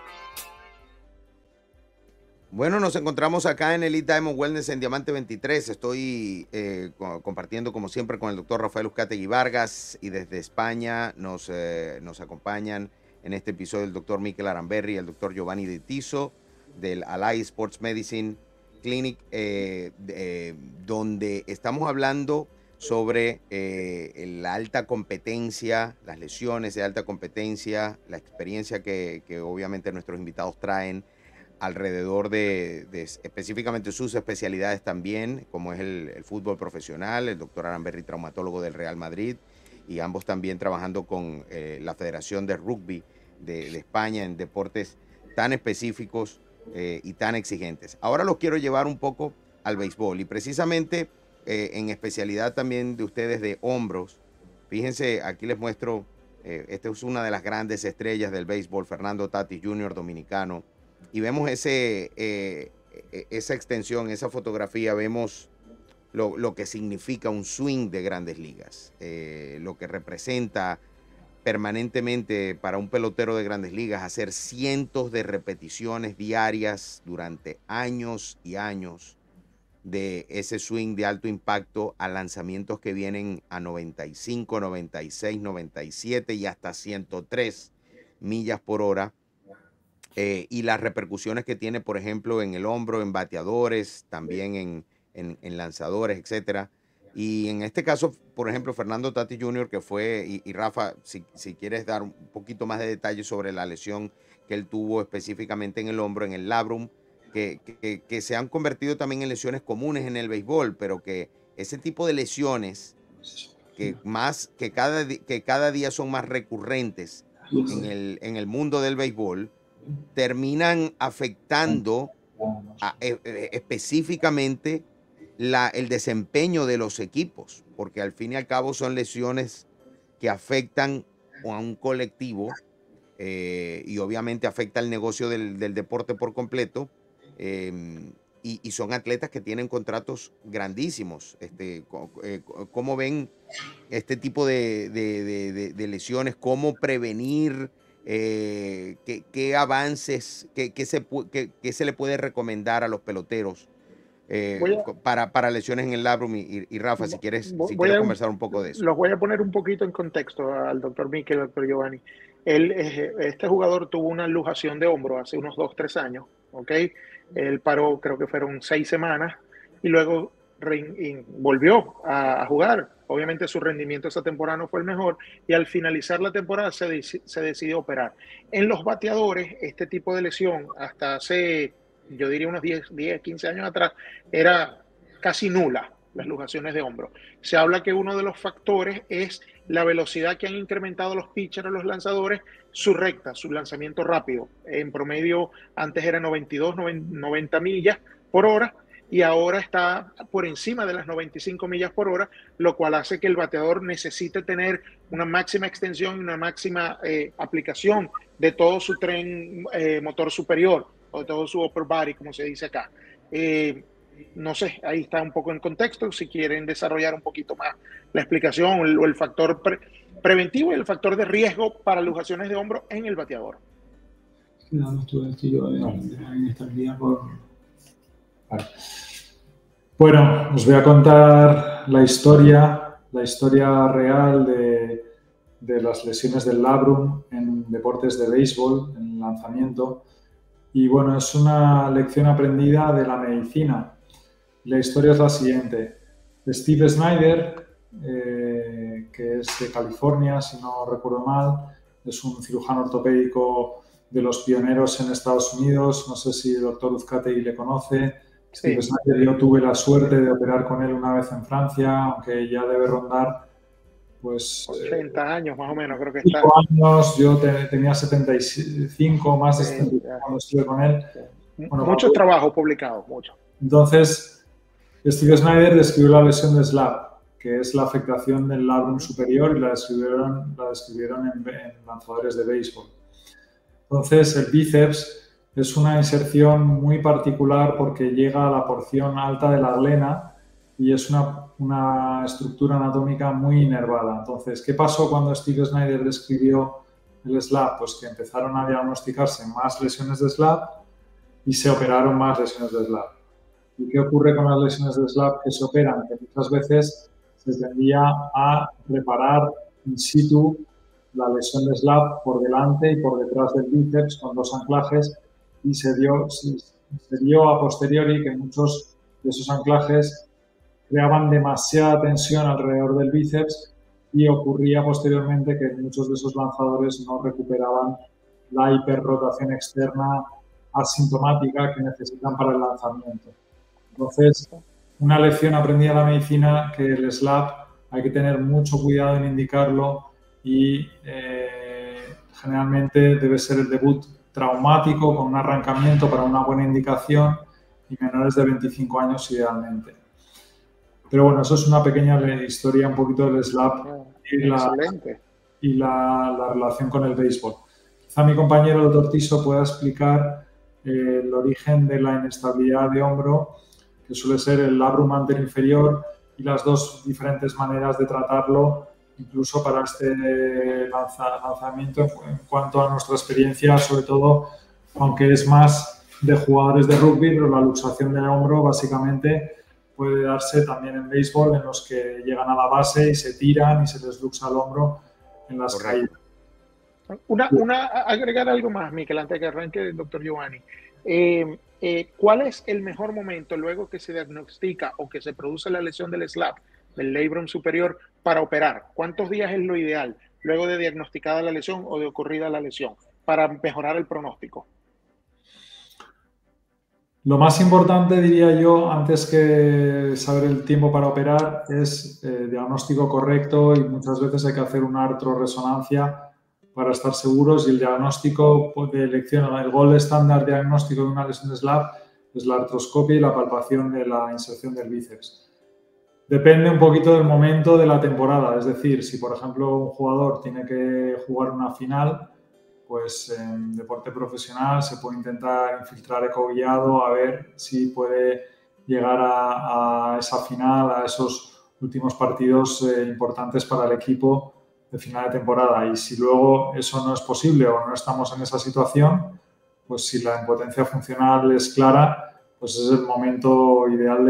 Bueno, nos encontramos acá en Elite Diamond Wellness en Diamante 23. Estoy compartiendo como siempre con el doctor Rafael Uzcategui Vargas y desde España nos acompañan en este episodio el doctor Mikel Aramberri y el doctor Giovanni De Tiso del Allied Sports Medicine Clinic, donde estamos hablando sobre la alta competencia, las lesiones de alta competencia, la experiencia que obviamente nuestros invitados traen alrededor de específicamente sus especialidades también, como es el fútbol profesional, el doctor Aramberri, traumatólogo del Real Madrid, y ambos también trabajando con la Federación de Rugby de España en deportes tan específicos y tan exigentes. Ahora los quiero llevar un poco al béisbol y precisamente en especialidad también de ustedes de hombros. Fíjense, aquí les muestro, esta es una de las grandes estrellas del béisbol, Fernando Tatis Jr., dominicano. Y vemos esa extensión, esa fotografía, vemos lo que significa un swing de Grandes Ligas, lo que representa permanentemente para un pelotero de Grandes Ligas hacer cientos de repeticiones diarias durante años y años de ese swing de alto impacto a lanzamientos que vienen a 95, 96, 97 y hasta 103 millas por hora. Y las repercusiones que tiene, por ejemplo, en el hombro, en bateadores, también en lanzadores, etcétera. Y en este caso, por ejemplo, Fernando Tatis Jr., que fue, y Rafa, si quieres dar un poquito más de detalles sobre la lesión que él tuvo específicamente en el hombro, en el labrum, que se han convertido también en lesiones comunes en el béisbol, pero que ese tipo de lesiones que cada día son más recurrentes en el mundo del béisbol, terminan afectando específicamente el desempeño de los equipos, porque al fin y al cabo son lesiones que afectan a un colectivo y obviamente afecta el negocio del deporte por completo, y son atletas que tienen contratos grandísimos. ¿Cómo ven este tipo de lesiones? ¿Cómo prevenir? ¿Qué avances, qué se le puede recomendar a los peloteros para lesiones en el labrum? Y Rafa, si quieres conversar un poco de eso. Los voy a poner un poquito en contexto al doctor Mikel, al doctor Giovanni. Este jugador tuvo una luxación de hombro hace unos 2-3 años, ¿ok? Él paró, creo que fueron 6 semanas, y luego volvió a jugar. Obviamente su rendimiento esa temporada no fue el mejor y al finalizar la temporada se decidió operar. En los bateadores, este tipo de lesión hasta hace, yo diría unos 10, 15 años atrás, era casi nula, las luxaciones de hombro. Se habla que uno de los factores es la velocidad que han incrementado los pitchers, los lanzadores, su recta, su lanzamiento rápido. En promedio antes era 92, 90 millas por hora, y ahora está por encima de las 95 millas por hora, lo cual hace que el bateador necesite tener una máxima extensión y una máxima aplicación de todo su tren motor superior, o todo su upper body, como se dice acá. No sé, ahí está un poco en contexto, si quieren desarrollar un poquito más la explicación o el factor preventivo y el factor de riesgo para luxaciones de hombro en el bateador. Bueno, os voy a contar la historia real de las lesiones del labrum en deportes de béisbol, en lanzamiento. Y bueno, es una lección aprendida de la medicina. La historia es la siguiente. Steve Snyder, que es de California, si no recuerdo mal, es un cirujano ortopédico de los pioneros en Estados Unidos. No sé si el doctor Uzcategui le conoce. Sí. Steve Snyder, yo tuve la suerte de operar con él una vez en Francia, aunque ya debe rondar pues 80 años más o menos, creo que 5 años, yo tenía 75, más de 75 cuando estuve con él. Bueno, muchos trabajos publicados, muchos. Entonces, Steve Snyder describió la lesión de SLAP, que es la afectación del labrum superior, y la describieron en lanzadores de béisbol. Entonces, el bíceps es una inserción muy particular porque llega a la porción alta de la glena y es una estructura anatómica muy inervada. Entonces, ¿qué pasó cuando Steve Snyder describió el SLAP? Pues que empezaron a diagnosticarse más lesiones de SLAP y se operaron más lesiones de SLAP. ¿Y qué ocurre con las lesiones de SLAP que se operan? Que muchas veces se tendía a reparar in situ la lesión de SLAP por delante y por detrás del bíceps con 2 anclajes, y se dio a posteriori que muchos de esos anclajes creaban demasiada tensión alrededor del bíceps, y ocurría posteriormente que muchos de esos lanzadores no recuperaban la hiperrotación externa asintomática que necesitan para el lanzamiento. Entonces, una lección aprendida en la medicina, que el SLAP hay que tener mucho cuidado en indicarlo, y generalmente debe ser el debut traumático con un arrancamiento para una buena indicación, y menores de 25 años idealmente. Pero bueno, eso es una pequeña historia un poquito del SLAP y la relación con el béisbol. Quizá mi compañero, el doctor Tiso, pueda explicar el origen de la inestabilidad de hombro, que suele ser el labrum anterior inferior, y las 2 diferentes maneras de tratarlo, incluso para este lanzamiento en cuanto a nuestra experiencia, sobre todo, aunque es más de jugadores de rugby, pero la luxación del hombro básicamente puede darse también en béisbol, en los que llegan a la base y se tiran y se les luxa el hombro en las caídas. Agregar algo más, Miquel, antes de que arranque el doctor Giovanni. ¿Cuál es el mejor momento luego que se diagnostica o que se produce la lesión del SLAP, del labrum superior, para operar? ¿Cuántos días es lo ideal luego de diagnosticada la lesión o de ocurrida la lesión para mejorar el pronóstico? Lo más importante, diría yo, antes que saber el tiempo para operar, es diagnóstico correcto, y muchas veces hay que hacer una artrorresonancia para estar seguros, y el diagnóstico de elección, el gold estándar diagnóstico de una lesión de SLAP es la artroscopia y la palpación de la inserción del bíceps. Depende un poquito del momento de la temporada, es decir, si por ejemplo un jugador tiene que jugar una final, pues en deporte profesional se puede intentar infiltrar ecoguiado a ver si puede llegar a esa final, a esos últimos partidos importantes para el equipo de final de temporada. Y si luego eso no es posible o no estamos en esa situación, pues si la impotencia funcional es clara, pues es el momento ideal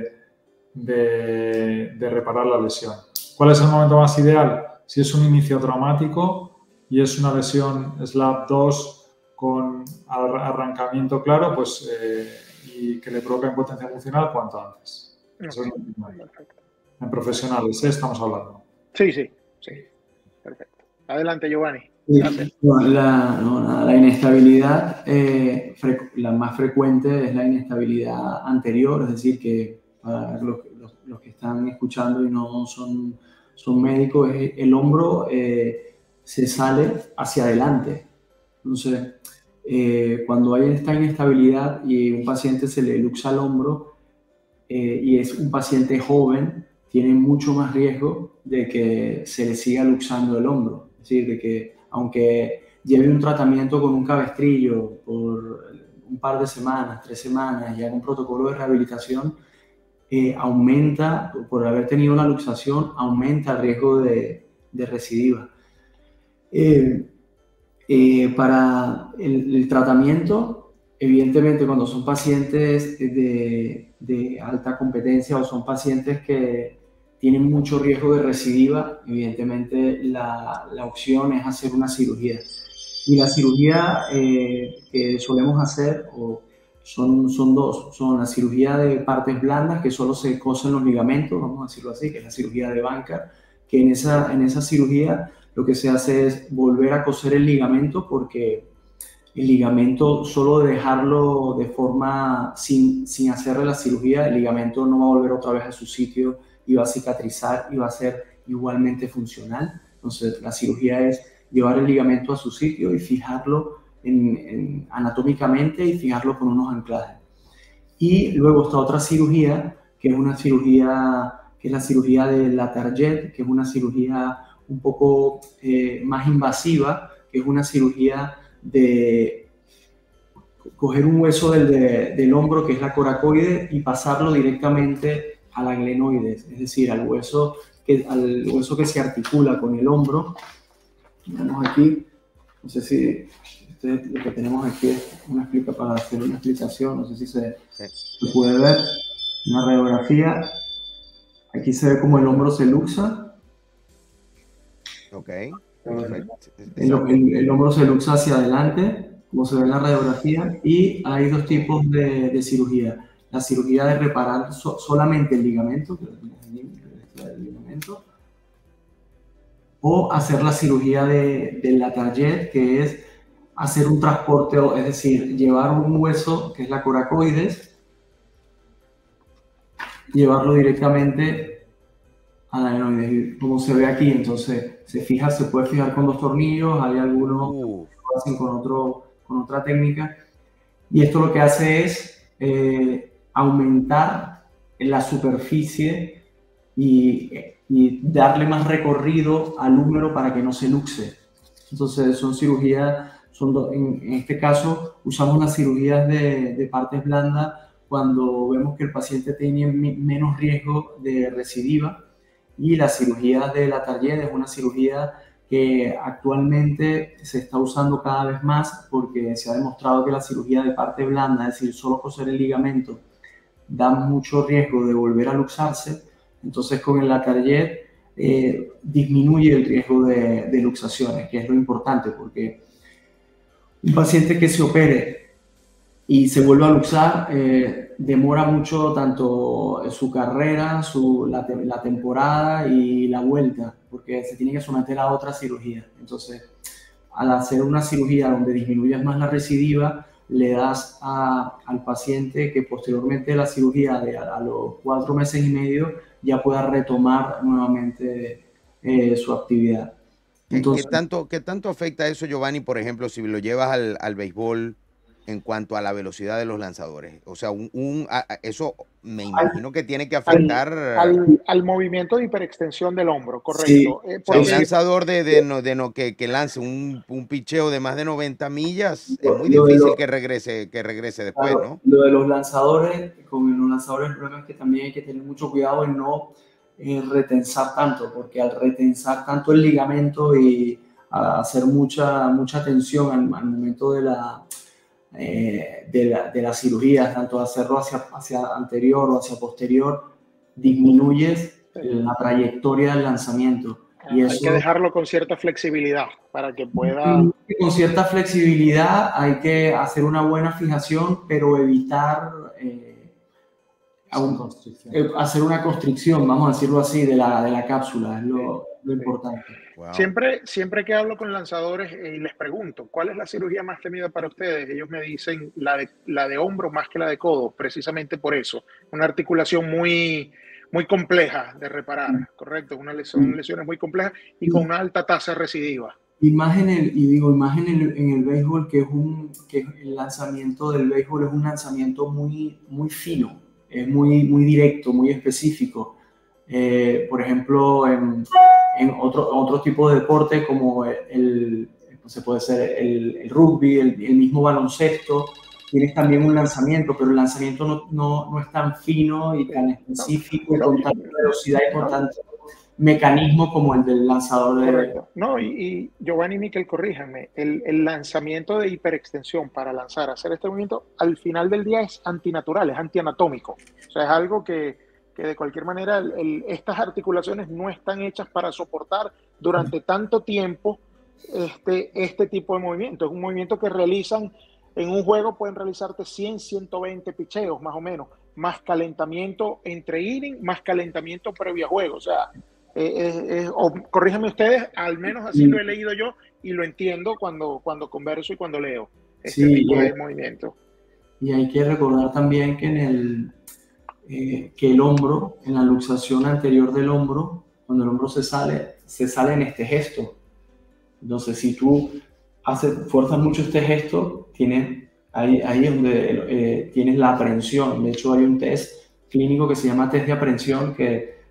de reparar la lesión. ¿Cuál es el momento más ideal? Si es un inicio traumático y es una lesión SLAP 2 con arrancamiento claro, pues y que le provoca impotencia funcional, cuanto antes. Eso es en profesionales, estamos hablando. Sí. Perfecto. Adelante, Giovanni. La inestabilidad, la más frecuente es la inestabilidad anterior, es decir, que para los que están escuchando y no son médicos, el hombro se sale hacia adelante. Entonces, cuando hay esta inestabilidad y un paciente se le luxa el hombro y es un paciente joven, tiene mucho más riesgo de que se le siga luxando el hombro. Es decir, de que aunque lleve un tratamiento con un cabestrillo por un par de semanas, 3 semanas, y haga un protocolo de rehabilitación, aumenta, por haber tenido una luxación, aumenta el riesgo de recidiva. Para el tratamiento, evidentemente, cuando son pacientes de alta competencia o son pacientes que tienen mucho riesgo de recidiva, evidentemente la opción es hacer una cirugía. Y la cirugía que solemos hacer son 2. Son la cirugía de partes blandas, que solo se cosen los ligamentos, vamos a decirlo así, que es la cirugía de Bankart, que en esa cirugía lo que se hace es volver a coser el ligamento, porque el ligamento, solo de dejarlo de forma sin hacerle la cirugía, el ligamento no va a volver otra vez a su sitio y va a cicatrizar y va a ser igualmente funcional. Entonces, la cirugía es llevar el ligamento a su sitio y fijarlo anatómicamente y fijarlo con unos anclajes. Y luego está otra cirugía, que es una cirugía que es la cirugía de la Target, que es una cirugía un poco más invasiva, que es una cirugía de coger un hueso del hombro, que es la coracoide, y pasarlo directamente a la glenoides, es decir, al hueso que se articula con el hombro. Vemos aquí, no sé si Lo que tenemos aquí es para hacer una explicación, no sé si se puede ver, una radiografía. Aquí se ve como el hombro se luxa. Ok. El hombro se luxa hacia adelante, como se ve en la radiografía, y hay dos tipos de cirugía. La cirugía de reparar solamente el ligamento, o hacer la cirugía de la Target, que es hacer un transporte, es decir, llevar un hueso, que es la coracoides, llevarlo directamente a la adenoides, como se ve aquí. Entonces se puede fijar con 2 tornillos, hay algunos que lo hacen con otra técnica, y esto lo que hace es aumentar la superficie y darle más recorrido al húmero para que no se luxe. Entonces son cirugías, en este caso usamos las cirugías de partes blandas cuando vemos que el paciente tiene menos riesgo de recidiva, y la cirugía de la Target es una cirugía que actualmente se está usando cada vez más porque se ha demostrado que la cirugía de parte blanda, es decir, solo coser el ligamento, da mucho riesgo de volver a luxarse. Entonces con la Target disminuye el riesgo de luxaciones, que es lo importante, porque un paciente que se opere y se vuelve a luxar demora mucho tanto su carrera, la temporada y la vuelta, porque se tiene que someter a otra cirugía. Entonces, al hacer una cirugía donde disminuyes más la recidiva, le das al paciente que posteriormente de la cirugía a los 4 meses y medio ya pueda retomar nuevamente su actividad. Entonces, ¿Qué tanto afecta eso, Giovanni, por ejemplo, si lo llevas al béisbol en cuanto a la velocidad de los lanzadores? O sea, eso me imagino que tiene que afectar al movimiento de hiperextensión del hombro, correcto. Sí. Un lanzador que lance un picheo de más de 90 millas, es muy difícil que regrese después, claro, ¿no? Lo de los lanzadores, con los lanzadores el problema es que también hay que tener mucho cuidado en no retensar tanto, porque al retensar tanto el ligamento y hacer mucha tensión al momento de la cirugía, tanto hacerlo hacia anterior o hacia posterior, disminuyes la trayectoria del lanzamiento. Y hay que dejarlo con cierta flexibilidad para que pueda... Con cierta flexibilidad hay que hacer una buena fijación, pero evitar hacer una constricción, vamos a decirlo así, de la cápsula, es lo importante. Wow. Siempre que hablo con lanzadores y les pregunto, ¿cuál es la cirugía más temida para ustedes? Ellos me dicen la de hombro más que la de codo, precisamente por eso. Una articulación muy compleja de reparar, ¿correcto? Son lesiones muy complejas y con una alta tasa recidiva. Y más en el béisbol, que el lanzamiento del béisbol es un lanzamiento muy fino, es muy directo, muy específico. Por ejemplo, en otro tipo de deporte como se puede ser el rugby, el mismo baloncesto, tienes también un lanzamiento, pero el lanzamiento no es tan fino y tan específico, con tanta velocidad y con tanto mecanismo como el del lanzador de... Correcto. No, y Giovanni y Mikel, corríjanme, el lanzamiento de hiperextensión para hacer este movimiento, al final del día es antinatural, es antianatómico. O sea, es algo que de cualquier manera estas articulaciones no están hechas para soportar durante tanto tiempo este tipo de movimiento. Es un movimiento que realizan en un juego, pueden realizarte 100, 120 picheos más o menos, más calentamiento entre inning, más calentamiento previo a juego. O sea, corríjanme ustedes, al menos así lo he leído yo y lo entiendo cuando converso y cuando leo este tipo de movimiento. Y hay que recordar también que que el hombro, en la luxación anterior del hombro, cuando el hombro se sale en este gesto. Entonces, si tú fuerzas mucho este gesto, ahí es donde tienes la aprensión. De hecho, hay un test clínico que se llama test de aprensión que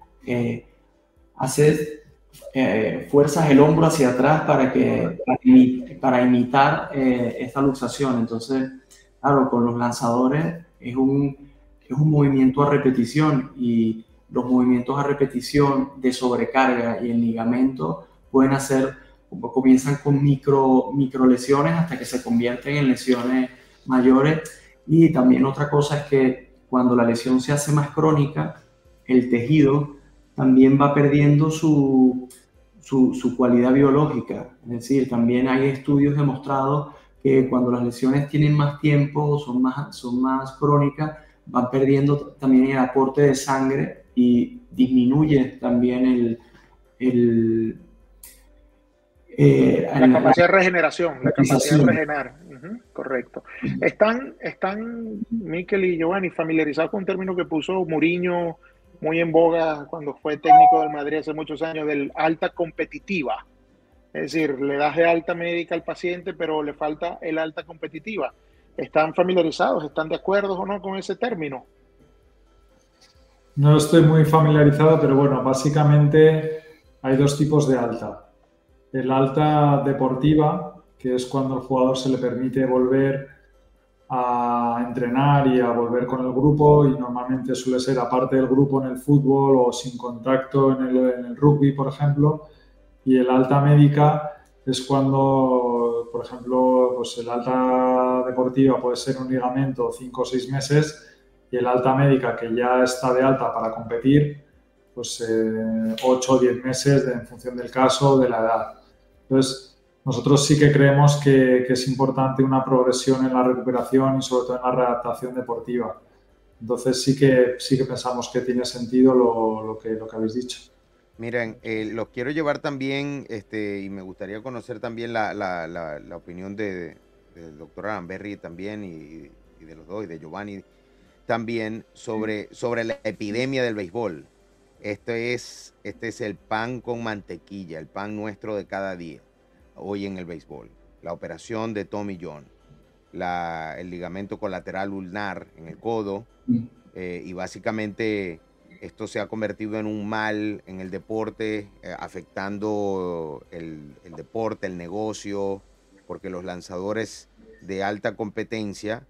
fuerzas el hombro hacia atrás para imitar esta luxación. Entonces, claro, con los lanzadores es un movimiento a repetición, y los movimientos a repetición de sobrecarga y el ligamento pueden hacer comienzan con micro lesiones hasta que se convierten en lesiones mayores. Y también otra cosa es que cuando la lesión se hace más crónica, el tejido también va perdiendo su cualidad biológica. Es decir, también hay estudios demostrados que cuando las lesiones tienen más tiempo, son más crónicas, van perdiendo también el aporte de sangre y disminuye también la capacidad de regeneración, la capacidad de regenerar. Correcto. ¿Están Mikel y Giovanni familiarizados con un término que puso Mourinho muy en boga cuando fue técnico del Madrid hace muchos años, del alta competitiva? Es decir, le das de alta médica al paciente, pero le falta el alta competitiva. ¿Están familiarizados? ¿Están de acuerdo o no con ese término? No estoy muy familiarizado, pero bueno, básicamente hay dos tipos de alta. El alta deportiva, que es cuando al jugador se le permite volver a entrenar y a volver con el grupo, y normalmente suele ser aparte del grupo en el fútbol o sin contacto en el rugby, por ejemplo. Y el alta médica es cuando, por ejemplo, pues el alta deportiva puede ser un ligamento 5 o 6 meses, y el alta médica, que ya está de alta para competir, pues 8 o 10 meses en función del caso, de la edad. Entonces, nosotros sí que creemos que es importante una progresión en la recuperación y sobre todo en la readaptación deportiva. Entonces sí que pensamos que tiene sentido lo que habéis dicho. Miren, los quiero llevar también, y me gustaría conocer también la opinión del doctor Aramberri también, y de los dos, y de Giovanni también, sobre la epidemia del béisbol. Este es el pan con mantequilla, el pan nuestro de cada día, hoy en el béisbol. La operación de Tommy John, el ligamento colateral ulnar en el codo, y básicamente esto se ha convertido en un mal en el deporte, afectando el deporte, el negocio, porque los lanzadores de alta competencia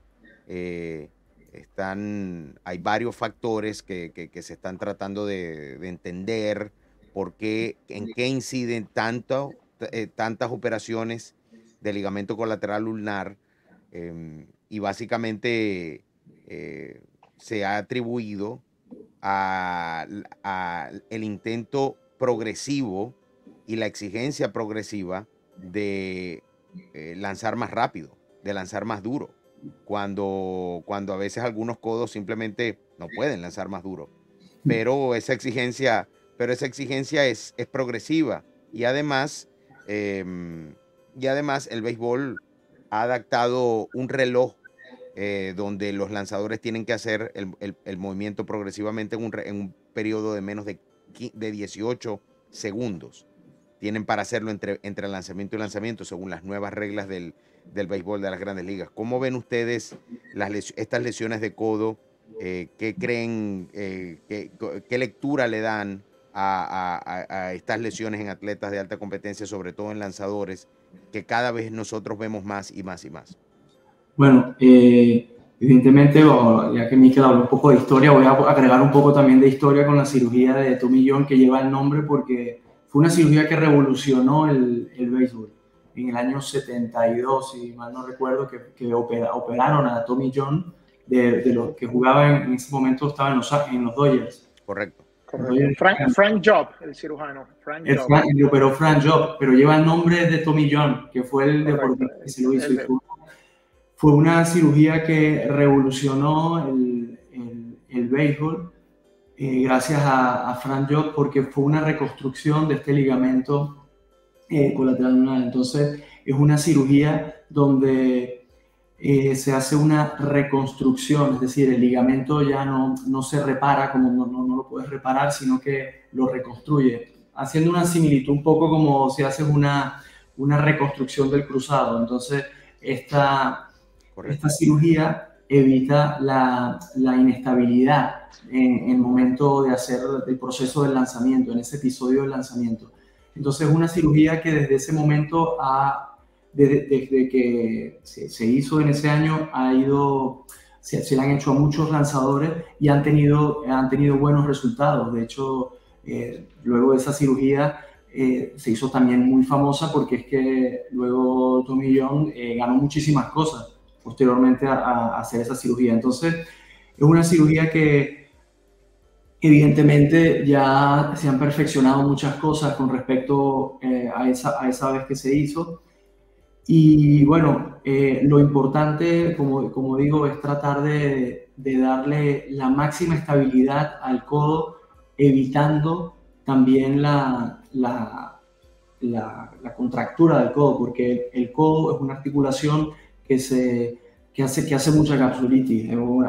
hay varios factores que se están tratando de entender en qué inciden tantas operaciones de ligamento colateral ulnar, y básicamente se ha atribuido a el intento progresivo y la exigencia progresiva de lanzar más rápido, de lanzar más duro, cuando a veces algunos codos simplemente no pueden lanzar más duro. Pero esa exigencia es progresiva, y además el béisbol ha adaptado un reloj donde los lanzadores tienen que hacer el movimiento progresivamente en un periodo de menos de 18 segundos. Tienen para hacerlo entre lanzamiento y lanzamiento, según las nuevas reglas del béisbol de las Grandes Ligas. ¿Cómo ven ustedes estas lesiones de codo? ¿Qué creen, qué lectura le dan a estas lesiones en atletas de alta competencia, sobre todo en lanzadores, que cada vez nosotros vemos más y más y más? Bueno, evidentemente, ya que Mikel habló un poco de historia, voy a agregar un poco también de historia con la cirugía de Tommy John, que lleva el nombre porque fue una cirugía que revolucionó el béisbol. En el año 72, si mal no recuerdo, que operaron a Tommy John, de los que jugaba en ese momento, estaba en los Dodgers. Correcto. Frank Job, el cirujano. Lo operó Frank Job, pero lleva el nombre de Tommy John, que fue el deportista que se lo hizo. Fue una cirugía que revolucionó el béisbol, gracias a Frank Job, porque fue una reconstrucción de este ligamento colateral ulnar. Entonces, es una cirugía donde se hace una reconstrucción, es decir, el ligamento ya no se repara, como no lo puedes reparar, sino que lo reconstruye, haciendo una similitud un poco como si haces una reconstrucción del cruzado. Entonces, esta cirugía evita la inestabilidad en el momento de hacer el proceso del lanzamiento, en ese episodio del lanzamiento. Entonces, es una cirugía que desde ese momento, desde que se hizo en ese año, se le han hecho a muchos lanzadores y han tenido buenos resultados. De hecho, luego de esa cirugía, se hizo también muy famosa porque es que luego Tommy John ganó muchísimas cosas posteriormente a hacer esa cirugía. Entonces, es una cirugía que evidentemente ya se han perfeccionado muchas cosas con respecto a esa vez que se hizo. Y bueno, lo importante, como digo, es tratar de darle la máxima estabilidad al codo, evitando también la contractura del codo, porque el codo es una articulación que hace mucha capsulitis,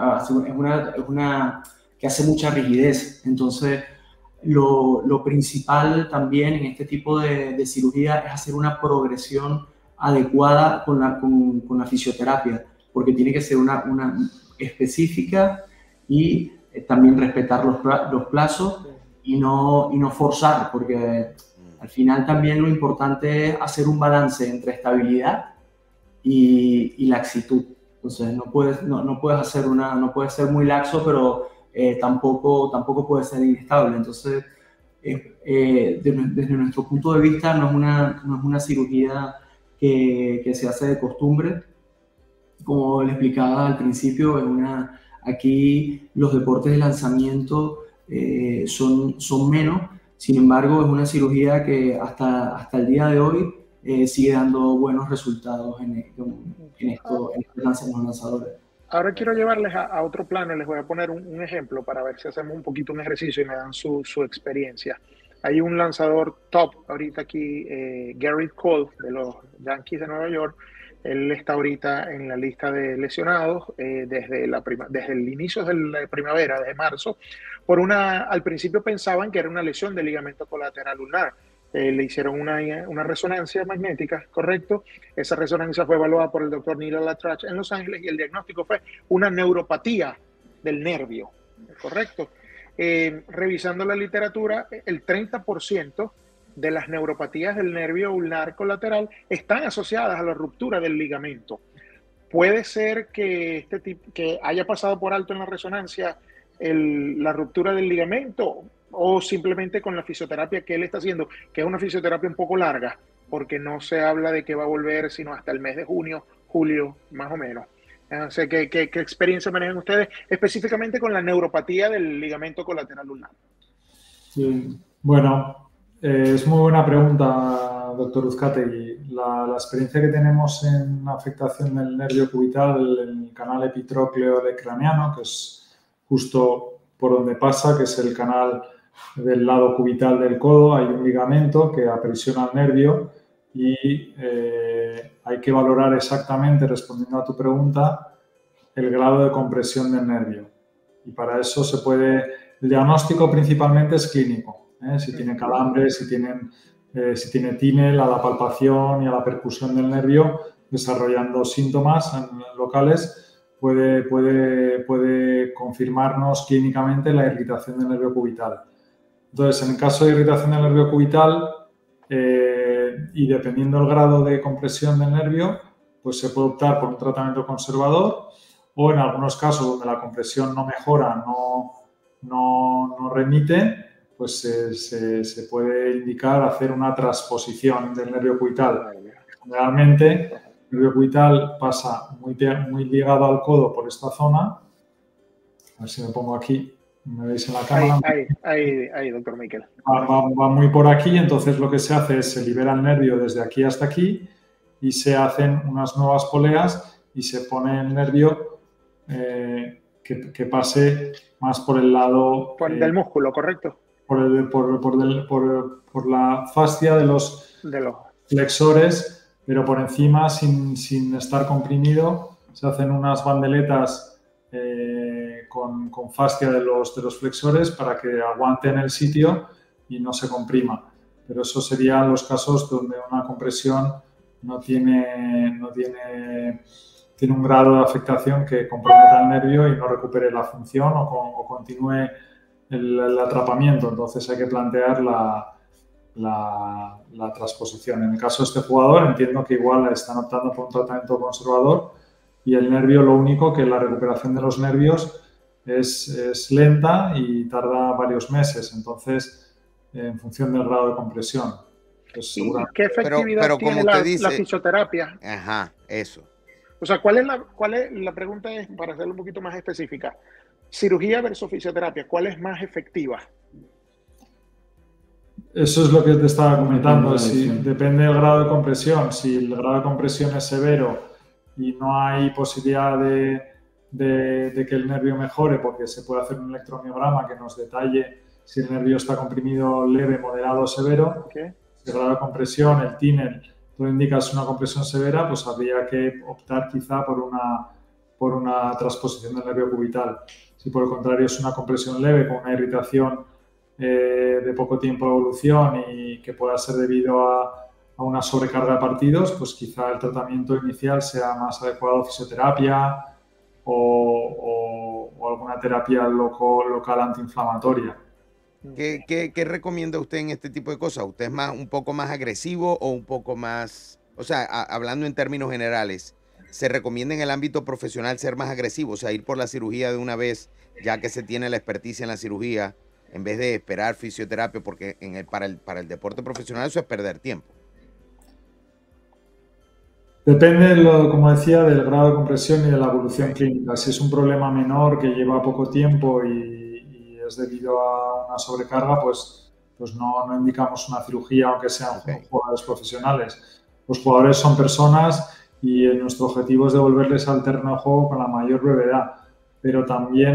que hace mucha rigidez. Entonces, lo principal también en este tipo de cirugía es hacer una progresión adecuada con la fisioterapia, porque tiene que ser una específica y también respetar los plazos y no forzar, porque al final también lo importante es hacer un balance entre estabilidad y laxitud. Entonces no puedes ser muy laxo, pero tampoco puede ser inestable. Entonces, desde nuestro punto de vista, no es una cirugía que se hace de costumbre. Como le explicaba al principio, aquí los deportes de lanzamiento son menos. Sin embargo, es una cirugía que hasta el día de hoy sigue dando buenos resultados en estos lanzadores. Ahora quiero llevarles a otro plano. Les voy a poner un ejemplo para ver si hacemos un poquito un ejercicio y me dan su experiencia. Hay un lanzador top ahorita aquí, Garrett Cole, de los Yankees de Nueva York. Él está ahorita en la lista de lesionados desde el inicio de la primavera, desde marzo. Al principio pensaban que era una lesión del ligamento colateral ulnar. Le hicieron una resonancia magnética, ¿correcto? Esa resonancia fue evaluada por el doctor Neil Latrach en Los Ángeles y el diagnóstico fue una neuropatía del nervio, ¿correcto? Revisando la literatura, el 30% de las neuropatías del nervio ulnar colateral están asociadas a la ruptura del ligamento. Puede ser que que haya pasado por alto en la resonancia la ruptura del ligamento, o simplemente con la fisioterapia que él está haciendo, que es una fisioterapia un poco larga, porque no se habla de que va a volver sino hasta el mes de junio, julio, más o menos. No sé ¿qué experiencia manejan ustedes específicamente con la neuropatía del ligamento colateral ulnar? Sí. Bueno, es muy buena pregunta, doctor Uzcategui. La experiencia que tenemos en afectación del nervio cubital, en el canal epitrócleo de craneano, que es justo por donde pasa, que es el canal del lado cubital del codo, hay un ligamento que aprisiona el nervio y hay que valorar exactamente, respondiendo a tu pregunta, el grado de compresión del nervio. Y para eso el diagnóstico principalmente es clínico. Si tiene calambres, si tiene tímel a la palpación y a la percusión del nervio, desarrollando síntomas locales, puede confirmarnos clínicamente la irritación del nervio cubital. Entonces, en el caso de irritación del nervio cubital y dependiendo del grado de compresión del nervio, pues se puede optar por un tratamiento conservador o en algunos casos donde la compresión no mejora, no remite, pues se puede indicar hacer una transposición del nervio cubital. Generalmente, el nervio cubital pasa muy ligado al codo por esta zona. A ver si me pongo aquí. ¿Me veis en la cámara? Ahí, doctor Miquel. Va muy por aquí, entonces lo que se hace es se libera el nervio desde aquí hasta aquí y se hacen unas nuevas poleas y se pone el nervio que pase más por el lado... del músculo, ¿correcto? Por la fascia de los flexores, pero por encima, sin estar comprimido, se hacen unas bandeletas con fascia de los flexores para que aguanten el sitio y no se comprima. Pero eso serían los casos donde una compresión tiene un grado de afectación que comprometa el nervio y no recupere la función o continúe el atrapamiento. Entonces hay que plantear la transposición. En el caso de este jugador, entiendo que igual están optando por un tratamiento conservador y el nervio, lo único que la recuperación de los nervios es lenta y tarda varios meses, entonces en función del grado de compresión. Pues ¿Y seguramente. qué efectividad Pero como tiene usted la dice, fisioterapia? ajá, eso. O sea, la pregunta es, para hacerlo un poquito más específica, cirugía versus fisioterapia, ¿cuál es más efectiva? Eso es lo que te estaba comentando. Si, lesión. depende del grado de compresión. Si el grado de compresión es severo y no hay posibilidad de que el nervio mejore, porque se puede hacer un electromiograma que nos detalle si el nervio está comprimido leve, moderado o severo. ¿Okay? Si el grado de compresión, el TINEL, tú indicas una compresión severa, pues habría que optar quizá por una transposición del nervio cubital. Si por el contrario es una compresión leve con una irritación de poco tiempo de evolución y que pueda ser debido a una sobrecarga de partidos, pues quizá el tratamiento inicial sea más adecuado fisioterapia o alguna terapia local antiinflamatoria. ¿Qué recomienda usted en este tipo de cosas? ¿Usted es un poco más agresivo o un poco más, o sea, hablando en términos generales, se recomienda en el ámbito profesional ser más agresivo, o sea, ir por la cirugía de una vez, ya que se tiene la experticia en la cirugía, en vez de esperar fisioterapia, porque para el deporte profesional eso es perder tiempo? Depende, como decía, del grado de compresión y de la evolución clínica. Si es un problema menor que lleva poco tiempo y es debido a una sobrecarga, pues no indicamos una cirugía, aunque sean jugadores profesionales. Los jugadores son personas y nuestro objetivo es devolverles al terreno de juego con la mayor brevedad. Pero también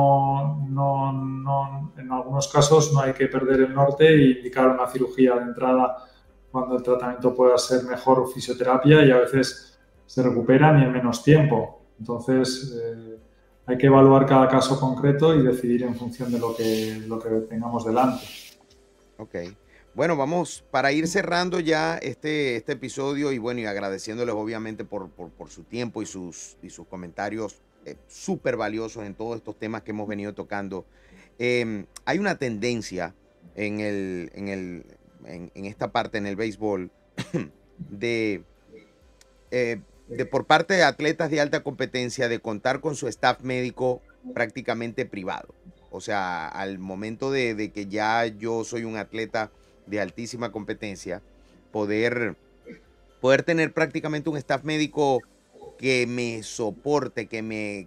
en algunos casos no hay que perder el norte e indicar una cirugía de entrada cuando el tratamiento pueda ser mejor fisioterapia y a veces se recuperan y en menos tiempo. Entonces, hay que evaluar cada caso concreto y decidir en función de lo que tengamos delante. Ok. Bueno, vamos para ir cerrando ya este episodio y bueno, y agradeciéndoles obviamente por su tiempo y sus comentarios súper valiosos en todos estos temas que hemos venido tocando. Hay una tendencia en esta parte, en el béisbol, de por parte de atletas de alta competencia, de contar con su staff médico prácticamente privado. O sea, al momento de que ya yo soy un atleta de altísima competencia, poder tener prácticamente un staff médico que me soporte, que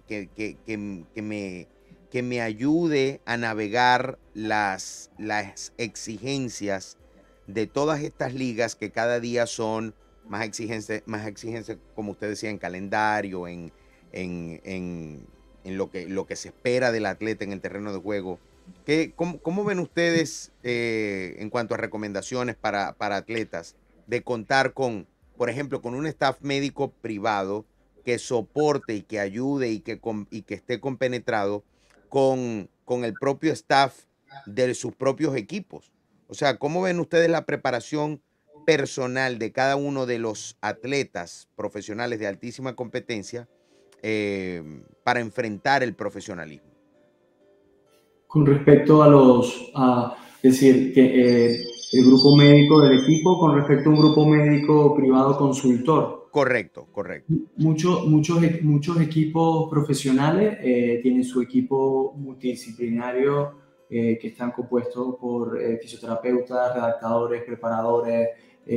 me ayude a navegar las exigencias de todas estas ligas que cada día son más exigencias, como usted decía, en calendario, en lo que se espera del atleta en el terreno de juego. ¿Cómo ven ustedes en cuanto a recomendaciones para atletas de contar con, por ejemplo, con un staff médico privado que soporte y que ayude y que esté compenetrado con el propio staff de sus propios equipos? O sea, ¿cómo ven ustedes la preparación personal de cada uno de los atletas profesionales de altísima competencia para enfrentar el profesionalismo? Con respecto es decir, que el grupo médico del equipo con respecto a un grupo médico privado consultor. Correcto. Muchos equipos profesionales tienen su equipo multidisciplinario que están compuestos por fisioterapeutas, redactadores, preparadores,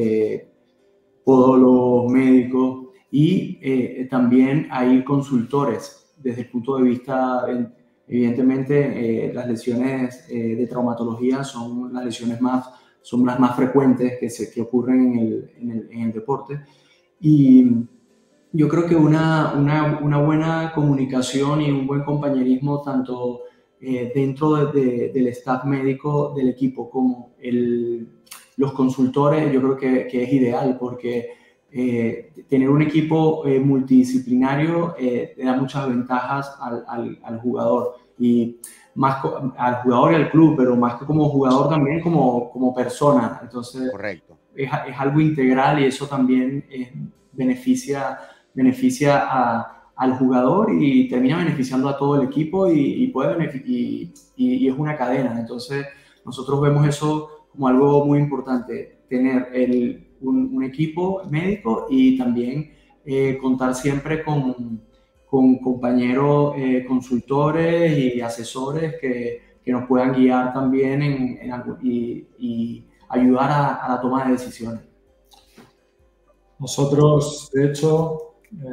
podólogos, médicos y también hay consultores desde el punto de vista, evidentemente las lesiones de traumatología son las más frecuentes que ocurren en el deporte. Y yo creo que una buena comunicación y un buen compañerismo tanto dentro del staff médico del equipo como los consultores, yo creo que es ideal porque tener un equipo multidisciplinario da muchas ventajas al jugador y más al jugador y al club, pero más que como jugador también como persona. Entonces, correcto. Es algo integral y eso también beneficia al jugador y termina beneficiando a todo el equipo y es una cadena. Entonces, nosotros vemos eso como algo muy importante, tener un equipo médico y también contar siempre con compañeros consultores y asesores que nos puedan guiar también y ayudar a la toma de decisiones. Nosotros, de hecho,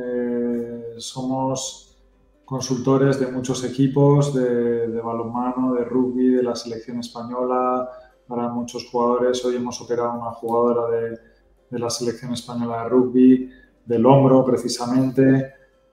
somos consultores de muchos equipos de balonmano, de rugby, de la selección española, para muchos jugadores. Hoy hemos operado a una jugadora de la selección española de rugby, del hombro precisamente.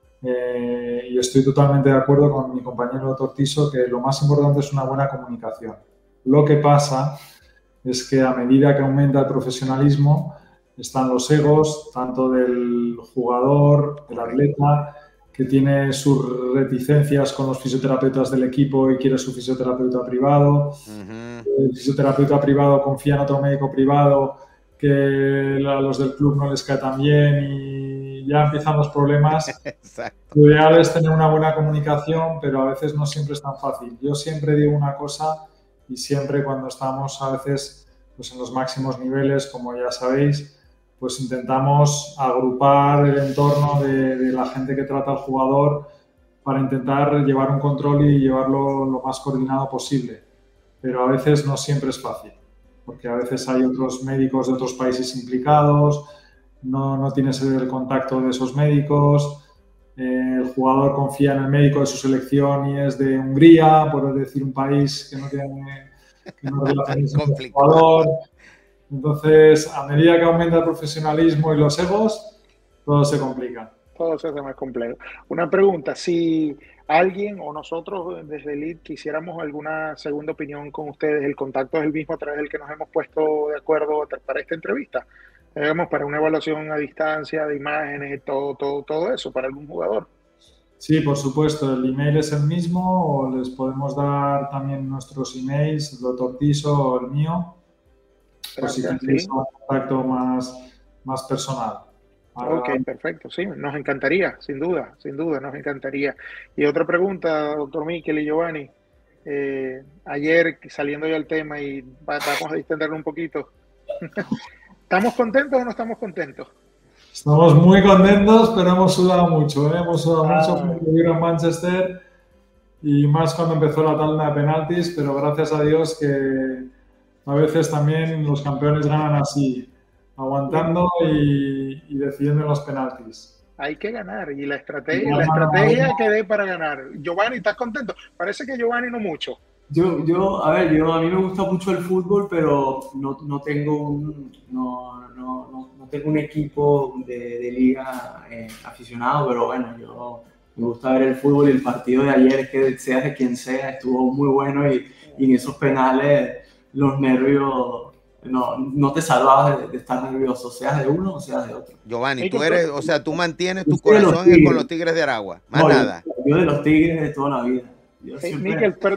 Y estoy totalmente de acuerdo con mi compañero Tortiso que lo más importante es una buena comunicación. Lo que pasa es que a medida que aumenta el profesionalismo, están los egos, tanto del jugador, del atleta, que tiene sus reticencias con los fisioterapeutas del equipo y quiere su fisioterapeuta privado. El fisioterapeuta privado confía en otro médico privado que a los del club no les cae tan bien y ya empiezan los problemas. Exacto. Lo ideal es tener una buena comunicación, pero a veces no siempre es tan fácil. Yo siempre digo una cosa y siempre cuando estamos a veces pues en los máximos niveles, como ya sabéis, pues intentamos agrupar el entorno de la gente que trata al jugador para intentar llevar un control y llevarlo lo más coordinado posible. Pero a veces no siempre es fácil, porque a veces hay otros médicos de otros países implicados, no tienes el contacto de esos médicos, el jugador confía en el médico de su selección y es de Hungría, por decir un país que no tiene relaciones con el jugador. Entonces, a medida que aumenta el profesionalismo y los egos, todo se complica. Todo se hace más complejo. Una pregunta, si alguien o nosotros desde Elite quisiéramos alguna segunda opinión con ustedes, el contacto es el mismo a través del que nos hemos puesto de acuerdo para esta entrevista, digamos, para una evaluación a distancia de imágenes, todo eso, para algún jugador. Sí, por supuesto, el email es el mismo o les podemos dar también nuestros emails, el doctor Tiso o el mío, por si tenéis un contacto más personal. Ok, perfecto, sí, nos encantaría, sin duda, nos encantaría. Y otra pregunta, doctor Mikel y Giovanni, ayer saliendo ya al tema y vamos a distenderlo un poquito, ¿estamos contentos o no estamos contentos? Estamos muy contentos, pero hemos sudado mucho, ¿eh? Hemos sudado mucho porque vivieron en Manchester y más cuando empezó la tanda de penaltis, pero gracias a Dios que a veces también los campeones ganan así, aguantando y decidiendo los penaltis. Hay que ganar y la estrategia que dé para ganar. Giovanni, ¿estás contento? Parece que Giovanni no mucho. A mí me gusta mucho el fútbol, pero no tengo un equipo de liga aficionado, pero bueno, me gusta ver el fútbol y el partido de ayer, que sea de quien sea, estuvo muy bueno y en esos penales los nervios no te salvabas de estar nervioso, seas de uno o seas de otro. Giovanni, tú mantienes tu corazón con los Tigres de Aragua, más nada. Yo de los Tigres de toda la vida. Mikel, pero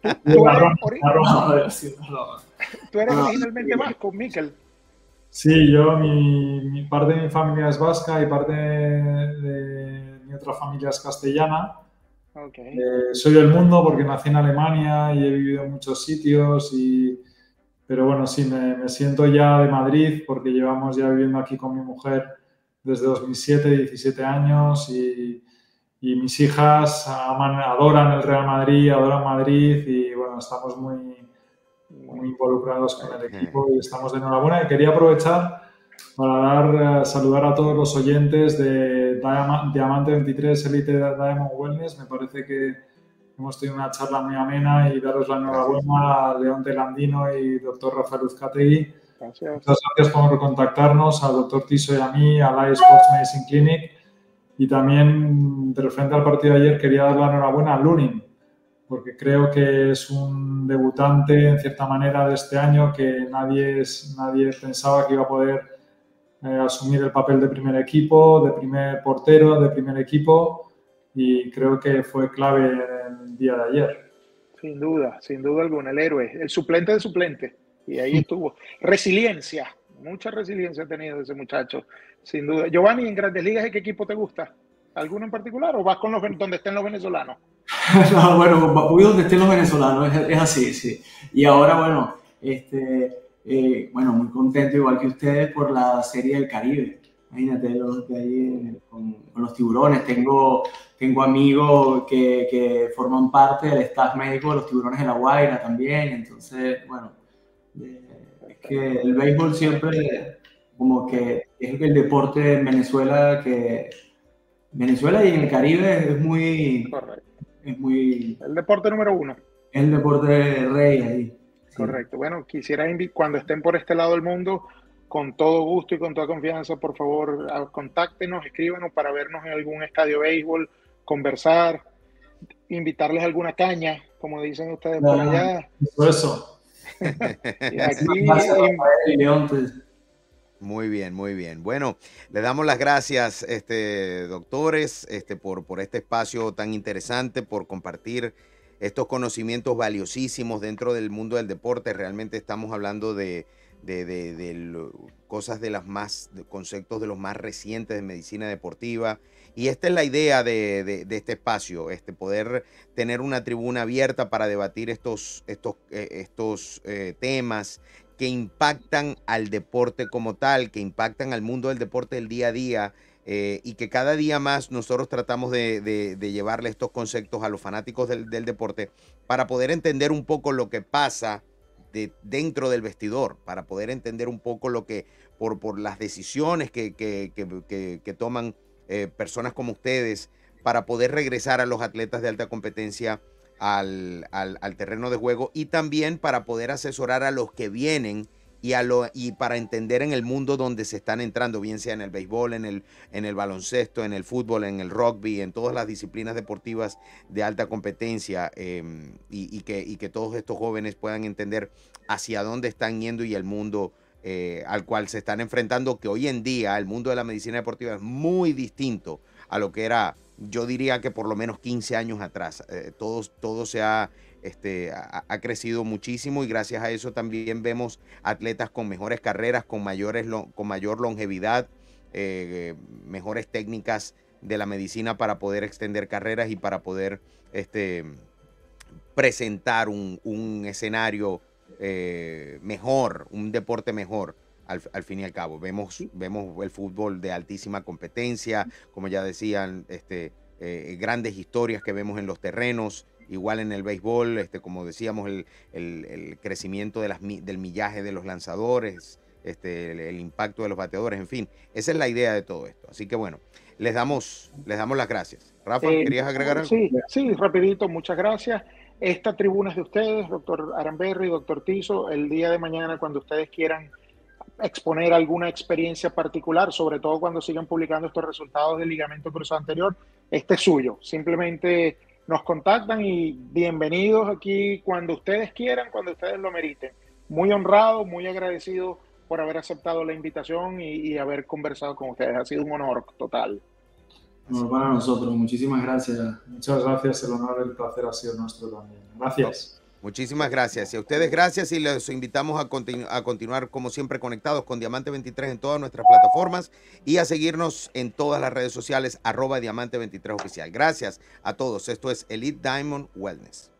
tú eres originalmente vasco, Mikel. Sí, mi parte de mi familia es vasca y parte de mi otra familia es castellana. Okay. Soy del mundo porque nací en Alemania y he vivido en muchos sitios, pero bueno, sí, me siento ya de Madrid porque llevamos ya viviendo aquí con mi mujer desde 2007, 17 años y mis hijas adoran el Real Madrid, adoran Madrid y bueno, estamos muy involucrados con el equipo y estamos de enhorabuena. Y quería aprovechar para saludar a todos los oyentes de Diamante 23 Elite Diamond Wellness. Me parece que hemos tenido una charla muy amena y daros la enhorabuena a León Telandino y doctor Rafael Uzcategui. Gracias. Muchas gracias por contactarnos, al doctor Tiso y a mí, a la Sports Medicine Clinic. Y también, de frente al partido de ayer, quería dar la enhorabuena a Lunin, porque creo que es un debutante, en cierta manera, de este año, que nadie pensaba que iba a poder asumir el papel de primer equipo, de primer portero, de primer equipo, y creo que fue clave en el día de ayer. Sin duda alguna, el héroe, el suplente de suplente, y ahí estuvo. Resiliencia, mucha resiliencia ha tenido ese muchacho, sin duda. Giovanni, en Grandes Ligas, ¿qué equipo te gusta? ¿Alguno en particular o vas con donde estén los venezolanos? No, bueno, voy donde estén los venezolanos, es así, sí. Y ahora, bueno, muy contento, igual que ustedes, por la Serie del Caribe. Imagínate, los de ahí con los Tiburones. Tengo amigos que forman parte del staff médico de los Tiburones de La Guaira también. Entonces, bueno, Es que el béisbol siempre como que es el deporte en Venezuela y en el Caribe es muy... Correcto. Es muy... El deporte número 1. Es el deporte rey ahí. Sí. Correcto. Bueno, quisiera cuando estén por este lado del mundo, con todo gusto y con toda confianza, por favor, contáctenos, escríbanos para vernos en algún estadio de béisbol, conversar, invitarles a alguna caña, como dicen ustedes por allá. Eso. Y aquí, Muy bien, muy bien. Bueno, le damos las gracias, doctores, por este espacio tan interesante, por compartir estos conocimientos valiosísimos dentro del mundo del deporte. Realmente estamos hablando de cosas de conceptos de los más recientes de medicina deportiva. Y esta es la idea de este espacio, poder tener una tribuna abierta para debatir estos temas que impactan al deporte como tal, que impactan al mundo del deporte del día a día, y que cada día más nosotros tratamos de llevarle estos conceptos a los fanáticos del deporte para poder entender un poco lo que pasa dentro del vestidor, para poder entender un poco lo que, por las decisiones que toman personas como ustedes, para poder regresar a los atletas de alta competencia al terreno de juego, y también para poder asesorar a los que vienen y para entender en el mundo donde se están entrando, bien sea en el béisbol, en el baloncesto, en el fútbol, en el rugby, en todas las disciplinas deportivas de alta competencia, y que todos estos jóvenes puedan entender hacia dónde están yendo y el mundo al cual se están enfrentando, que hoy en día el mundo de la medicina deportiva es muy distinto a lo que era, yo diría que por lo menos 15 años atrás. Todo se ha crecido muchísimo, y gracias a eso también vemos atletas con mejores carreras, con mayor longevidad, mejores técnicas de la medicina para poder extender carreras y para poder presentar un escenario mejor, un deporte mejor. Al fin y al cabo, vemos el fútbol de altísima competencia, como ya decían, grandes historias que vemos en los terrenos, igual en el béisbol, como decíamos, el crecimiento del millaje de los lanzadores, el impacto de los bateadores, en fin, esa es la idea de todo esto. Así que bueno, les damos las gracias. Rafa, ¿querías agregar algo? Sí, rapidito, muchas gracias. Esta tribuna es de ustedes, doctor Aramberri, doctor Tiso. El día de mañana, cuando ustedes quieran exponer alguna experiencia particular, sobre todo cuando sigan publicando estos resultados del ligamento cruzado anterior, este es suyo. Simplemente nos contactan y bienvenidos aquí cuando ustedes quieran, cuando ustedes lo meriten. Muy honrado, muy agradecido por haber aceptado la invitación y haber conversado con ustedes. Ha sido un honor total. No, para nosotros, muchísimas gracias. Muchas gracias, el honor, el placer ha sido nuestro también. Gracias. Muchísimas gracias. Y a ustedes gracias, y les invitamos a continuar como siempre conectados con Diamante 23 en todas nuestras plataformas, y a seguirnos en todas las redes sociales @Diamante 23 Oficial. Gracias a todos. Esto es Elite Diamond Wellness.